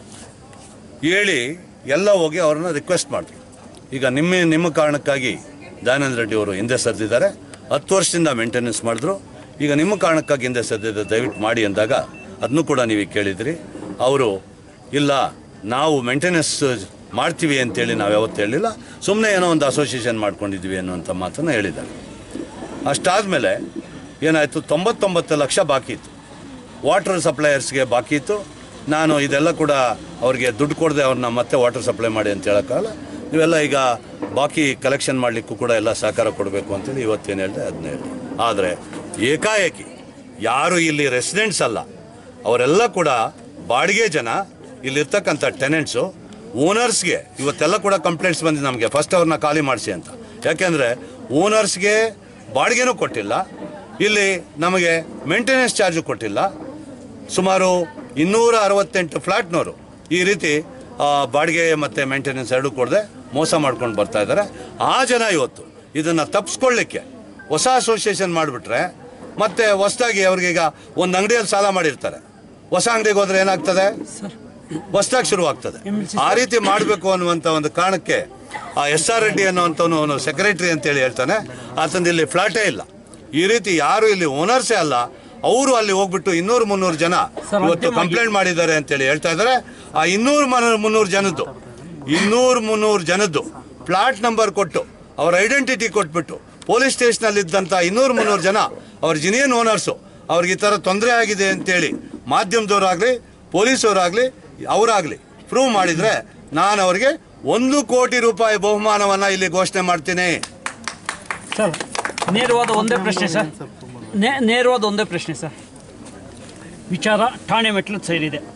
ಹೇಳಿ ಎಲ್ಲ ಹೋಗಿ ಅವ್ರನ್ನ ರಿಕ್ವೆಸ್ಟ್ ಮಾಡಿದ್ರು. ಈಗ ನಿಮ್ಮ ಕಾರಣಕ್ಕಾಗಿ ದಯಾನಂದ ರೆಡ್ಡಿ ಅವರು ಹಿಂದೆ ಸರಿದಿದ್ದಾರೆ. 10 ವರ್ಷದಿಂದ ಮೇಂಟೆನೆನ್ಸ್ ಮಾಡಿದ್ರು. ಈಗ ನಿಮ್ಮ ಕಾರಣಕ್ಕಾಗಿ ಹಿಂದೆ ಸರಿದಿದ್ದ ದಯವಿಟ್ಟು ಮಾಡಿ ಅಂದಾಗ ಅದನ್ನು ಕೂಡ ನೀವು ಕೇಳಿದ್ರಿ. ಅವರು ಇಲ್ಲ ನಾವು ಮೇಂಟೆನೆನ್ಸ್ ಮಾಡ್ತೀವಿ ಅಂತೇಳಿ ನಾವು ಯಾವತ್ತೂ ಹೇಳಿಲ್ಲ, ಸುಮ್ಮನೆ ಏನೋ ಒಂದು ಅಸೋಸಿಯೇಷನ್ ಮಾಡ್ಕೊಂಡಿದ್ವಿ ಅನ್ನುವಂಥ ಮಾತನ್ನು ಹೇಳಿದ್ದಾರೆ. ಅಷ್ಟಾದಮೇಲೆ ಏನಾಯಿತು, 99 ಲಕ್ಷ ಬಾಕಿ ಇತ್ತು, ವಾಟರ್ ಸಪ್ಲೈಯರ್ಸ್ಗೆ ಬಾಕಿ ಇತ್ತು. ನಾನು ಇದೆಲ್ಲ ಕೂಡ ಅವ್ರಿಗೆ ದುಡ್ಡು ಕೊಡದೆ ಅವ್ರನ್ನ ಮತ್ತೆ ವಾಟರ್ ಸಪ್ಲೈ ಮಾಡಿ ಅಂತ ಹೇಳೋಕ್ಕಾಗಲ್ಲ. ನೀವೆಲ್ಲ ಈಗ ಬಾಕಿ ಕಲೆಕ್ಷನ್ ಮಾಡಲಿಕ್ಕೂ ಕೂಡ ಎಲ್ಲ ಸಹಕಾರ ಕೊಡಬೇಕು ಅಂತೇಳಿ ಇವತ್ತೇನು ಹೇಳಿದೆ ಅದನ್ನ ಹೇಳಿ. ಆದರೆ ಏಕಾಏಕಿ ಯಾರು ಇಲ್ಲಿ ರೆಸಿಡೆಂಟ್ಸ್ ಅಲ್ಲ, ಅವರೆಲ್ಲ ಕೂಡ ಬಾಡಿಗೆ ಜನ, ಇಲ್ಲಿರ್ತಕ್ಕಂಥ ಟೆನೆಂಟ್ಸು, ಓನರ್ಸ್ಗೆ ಇವತ್ತೆಲ್ಲ ಕೂಡ ಕಂಪ್ಲೇಂಟ್ಸ್ ಬಂದಿದೆ ನಮಗೆ, ಫಸ್ಟ್ ಅವ್ರನ್ನ ಖಾಲಿ ಮಾಡಿಸಿ ಅಂತ. ಯಾಕೆಂದರೆ ಓನರ್ಸ್ಗೆ ಬಾಡಿಗೆನೂ ಕೊಟ್ಟಿಲ್ಲ, ಇಲ್ಲಿ ನಮಗೆ ಮೇಂಟೆನೆನ್ಸ್ ಚಾರ್ಜು ಕೊಟ್ಟಿಲ್ಲ. ಸುಮಾರು 268 ಫ್ಲ್ಯಾಟ್ನವರು ಈ ರೀತಿ ಬಾಡಿಗೆ ಮತ್ತು ಮೇಂಟೆನೆನ್ಸ್ ಎರಡೂ ಕೊಡದೆ ಮೋಸ ಮಾಡ್ಕೊಂಡು ಬರ್ತಾ ಇದ್ದಾರೆ. ಆ ಜನ ಇವತ್ತು ಇದನ್ನು ತಪ್ಪಿಸ್ಕೊಳ್ಳಿಕ್ಕೆ ಹೊಸ ಅಸೋಸಿಯೇಷನ್ ಮಾಡಿಬಿಟ್ರೆ ಮತ್ತೆ ಹೊಸದಾಗಿ ಅವ್ರಿಗೀಗ ಒಂದು ಅಂಗಡಿಯಲ್ಲಿ ಸಾಲ ಮಾಡಿರ್ತಾರೆ, ಹೊಸ ಅಂಗಡಿಗೆ ಹೋದ್ರೆ ಏನಾಗ್ತದೆ, ಹೊಸದಾಗಿ ಶುರುವಾಗ್ತದೆ. ಆ ರೀತಿ ಮಾಡಬೇಕು ಅನ್ನುವಂಥ ಒಂದು ಕಾರಣಕ್ಕೆ ಆ SR ರೆಡ್ಡಿ ಅನ್ನುವಂಥವನು ಸೆಕ್ರೆಟರಿ ಅಂತೇಳಿ ಹೇಳ್ತಾನೆ, ಆತಂದು ಇಲ್ಲಿ ಫ್ಲಾಟೇ ಇಲ್ಲ. ಈ ರೀತಿ ಯಾರು ಇಲ್ಲಿ ಓನರ್ಸೇ ಅಲ್ಲ, ಅವರು ಅಲ್ಲಿ ಹೋಗ್ಬಿಟ್ಟು 200-300 ಜನ ಇವತ್ತು ಕಂಪ್ಲೇಂಟ್ ಮಾಡಿದ್ದಾರೆ ಅಂತೇಳಿ ಹೇಳ್ತಾ ಇದ್ದಾರೆ. ಆ 200-300 ಜನದ್ದು ಫ್ಲಾಟ್ ನಂಬರ್ ಕೊಟ್ಟು ಅವ್ರ ಐಡೆಂಟಿಟಿ ಕೊಟ್ಬಿಟ್ಟು ಪೊಲೀಸ್ ಸ್ಟೇಷನಲ್ಲಿ ಇದ್ದಂಥ 200-300 ಜನ ಅವ್ರ ಜಿನಿಯನ್ ಓನರ್ಸು ಅವ್ರಿಗೆ ಈ ಥರ ತೊಂದರೆ ಆಗಿದೆ ಅಂತೇಳಿ ಮಾಧ್ಯಮದವರಾಗಲಿ ಪೊಲೀಸವರಾಗಲಿ ಅವರಾಗಲಿ ಪ್ರೂವ್ ಮಾಡಿದರೆ ನಾನು ಅವರಿಗೆ 1 ಕೋಟಿ ರೂಪಾಯಿ ಬಹುಮಾನವನ್ನು ಇಲ್ಲಿ ಘೋಷಣೆ ಮಾಡ್ತೀನಿ. ಸರ್ ನೇರವಾದ ಒಂದೇ ಪ್ರಶ್ನೆ ಸರ್, ವಿಚಾರ ಠಾಣೆ ಮೆಟ್ಲು ಸೇರಿದೆ.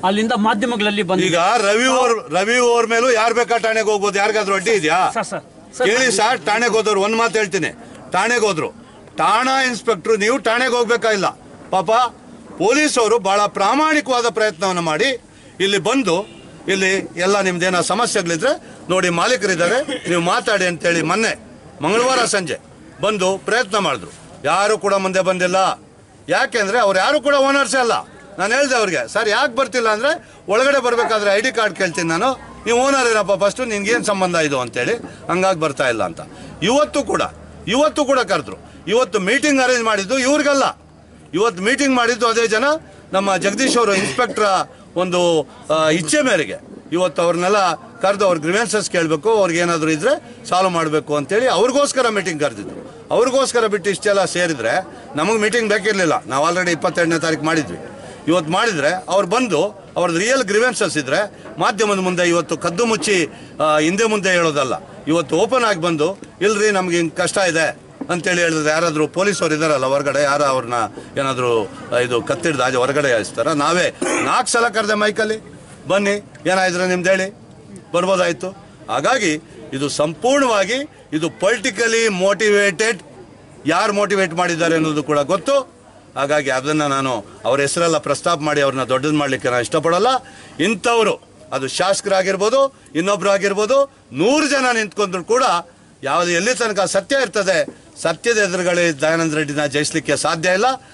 ಅಲ್ಲಿಂದ ಮಾಧ್ಯಮಗಳಲ್ಲಿ ಬಂದು ಈಗ ರವಿ ಓವರ್ ಮೇಲೂ ಯಾರು ಬೇಕಾ ಠಾಣೆಗೆ ಹೋಗ್ಬೋದು? ಯಾರಿಗಾದ್ರೂ ಅಡ್ಡಿ ಇದೆಯಾ? ಕೇಳಿ ಸರ್, ಠಾಣೆಗೆ ಹೋದವ್ರು ಒಂದ್ ಮಾತು ಹೇಳ್ತೀನಿ, ಠಾಣೆಗೆ ಹೋದ್ರು ಠಾಣಾ ಇನ್ಸ್ಪೆಕ್ಟರ್ ನೀವು ಠಾಣೆಗೆ ಹೋಗ್ಬೇಕಾಗಿಲ್ಲ. ಪಾಪ ಪೊಲೀಸವರು ಬಹಳ ಪ್ರಾಮಾಣಿಕವಾದ ಪ್ರಯತ್ನವನ್ನು ಮಾಡಿ ಇಲ್ಲಿ ಬಂದು ಇಲ್ಲಿ ಎಲ್ಲ ನಿಮ್ದೇನೋ ಸಮಸ್ಯೆಗಳಿದ್ರೆ ನೋಡಿ ಮಾಲೀಕರಿದ್ದಾರೆ ನೀವು ಮಾತಾಡಿ ಅಂತೇಳಿ ಮೊನ್ನೆ ಮಂಗಳವಾರ ಸಂಜೆ ಬಂದು ಪ್ರಯತ್ನ ಮಾಡಿದ್ರು. ಯಾರು ಕೂಡ ಮುಂದೆ ಬಂದಿಲ್ಲ. ಯಾಕೆಂದ್ರೆ ಅವ್ರು ಯಾರು ಕೂಡ ಓನರ್ಸೇ ಅಲ್ಲ. ನಾನು ಹೇಳ್ದೆ ಅವ್ರಿಗೆ, ಸರ್ ಯಾಕೆ ಬರ್ತಿಲ್ಲ ಅಂದ್ರೆ ಒಳಗಡೆ ಬರ್ಬೇಕಾದ್ರೆ ID ಕಾರ್ಡ್ ಕೇಳ್ತೀನಿ ನಾನು, ನೀವು ಓನರ್ ಏನಪ್ಪ ಫಸ್ಟು, ನಿನ್ಗೇನು ಸಂಬಂಧ ಇದು ಅಂತೇಳಿ, ಹಂಗಾಗಿ ಬರ್ತಾ ಇಲ್ಲ ಅಂತ. ಇವತ್ತು ಕೂಡ ಕರೆದ್ರು. ಇವತ್ತು ಮೀಟಿಂಗ್ ಅರೇಂಜ್ ಮಾಡಿದ್ದು ಇವ್ರಿಗಲ್ಲ, ಇವತ್ತು ಮೀಟಿಂಗ್ ಮಾಡಿದ್ದು ಅದೇ ಜನ ನಮ್ಮ ಜಗದೀಶ್ ಅವರು ಇನ್ಸ್ಪೆಕ್ಟರ್ ಒಂದು ಇಚ್ಛೆ ಮೇರೆಗೆ ಇವತ್ತು ಅವ್ರನ್ನೆಲ್ಲ ಕರೆದು ಅವ್ರ ಗ್ರಿವೆನ್ಸಸ್ ಕೇಳಬೇಕು, ಅವ್ರಿಗೆ ಏನಾದರೂ ಇದ್ರೆ ಸಾಲ್ವ್ ಮಾಡಬೇಕು ಅಂತೇಳಿ ಅವ್ರಿಗೋಸ್ಕರ ಮೀಟಿಂಗ್ ಕರೆದಿದ್ರು. ಅವ್ರಿಗೋಸ್ಕರ ಬಿಟ್ಟು ಇಷ್ಟೆಲ್ಲ ಸೇರಿದ್ರೆ ನಮಗೆ ಮೀಟಿಂಗ್ ಬೇಕಿರಲಿಲ್ಲ. ನಾವು ಆಲ್ರೆಡಿ 22ನೇ ತಾರೀಕು ಮಾಡಿದ್ವಿ. ಇವತ್ತು ಮಾಡಿದರೆ ಅವ್ರು ಬಂದು ಅವ್ರದ್ದು ರಿಯಲ್ ಗ್ರಿವೆನ್ಸಸ್ ಇದ್ರೆ ಮಾಧ್ಯಮದ ಮುಂದೆ ಇವತ್ತು ಕದ್ದು ಮುಚ್ಚಿ ಹಿಂದೆ ಮುಂದೆ ಹೇಳೋದಲ್ಲ, ಇವತ್ತು ಓಪನ್ ಆಗಿ ಬಂದು ಇಲ್ರಿ ನಮ್ಗೆ ಹಿಂಗೆ ಕಷ್ಟ ಇದೆ ಅಂತೇಳಿ ಹೇಳಿದ್ರೆ ಯಾರಾದರೂ ಪೊಲೀಸವ್ರು ಇದ್ದಾರಲ್ಲ ಹೊರಗಡೆ, ಯಾರು ಅವ್ರನ್ನ ಏನಾದರೂ ಇದು ಕತ್ತಿಡ್ದು ಆಜೆ ಹೊರಗಡೆ ಹಾಯಿಸ್ತಾರ? ನಾವೇ 4 ಸಲ ಕರೆದೆ ಮೈಕಲ್ಲಿ, ಬನ್ನಿ ಏನಾಯಿದ್ರೆ ನಿಮ್ದು ಹೇಳಿ ಬರ್ಬೋದಾಯಿತು. ಹಾಗಾಗಿ ಇದು ಸಂಪೂರ್ಣವಾಗಿ ಇದು ಪೊಲಿಟಿಕಲಿ ಮೋಟಿವೇಟೆಡ್. ಯಾರು ಮೋಟಿವೇಟ್ ಮಾಡಿದ್ದಾರೆ ಅನ್ನೋದು ಕೂಡ ಗೊತ್ತು. ಹಾಗಾಗಿ ಅದನ್ನು ನಾನು ಅವ್ರ ಹೆಸರೆಲ್ಲ ಪ್ರಸ್ತಾಪ ಮಾಡಿ ಅವ್ರನ್ನ ದೊಡ್ಡದು ಮಾಡಲಿಕ್ಕೆ ನಾನು ಇಷ್ಟಪಡಲ್ಲ. ಇಂಥವರು ಅದು ಶಾಸಕರಾಗಿರ್ಬೋದು, ಇನ್ನೊಬ್ರು ಆಗಿರ್ಬೋದು, 100 ಜನ ನಿಂತ್ಕೊಂಡ್ರು ಕೂಡ ಎಲ್ಲಿ ತನಕ ಸತ್ಯ ಇರ್ತದೆ, ಸತ್ಯದ ಎದುರುಗಡೆ ದಯಾನಂದ ರೆಡ್ಡಿನ ಜಯಿಸಲಿಕ್ಕೆ ಸಾಧ್ಯ ಇಲ್ಲ.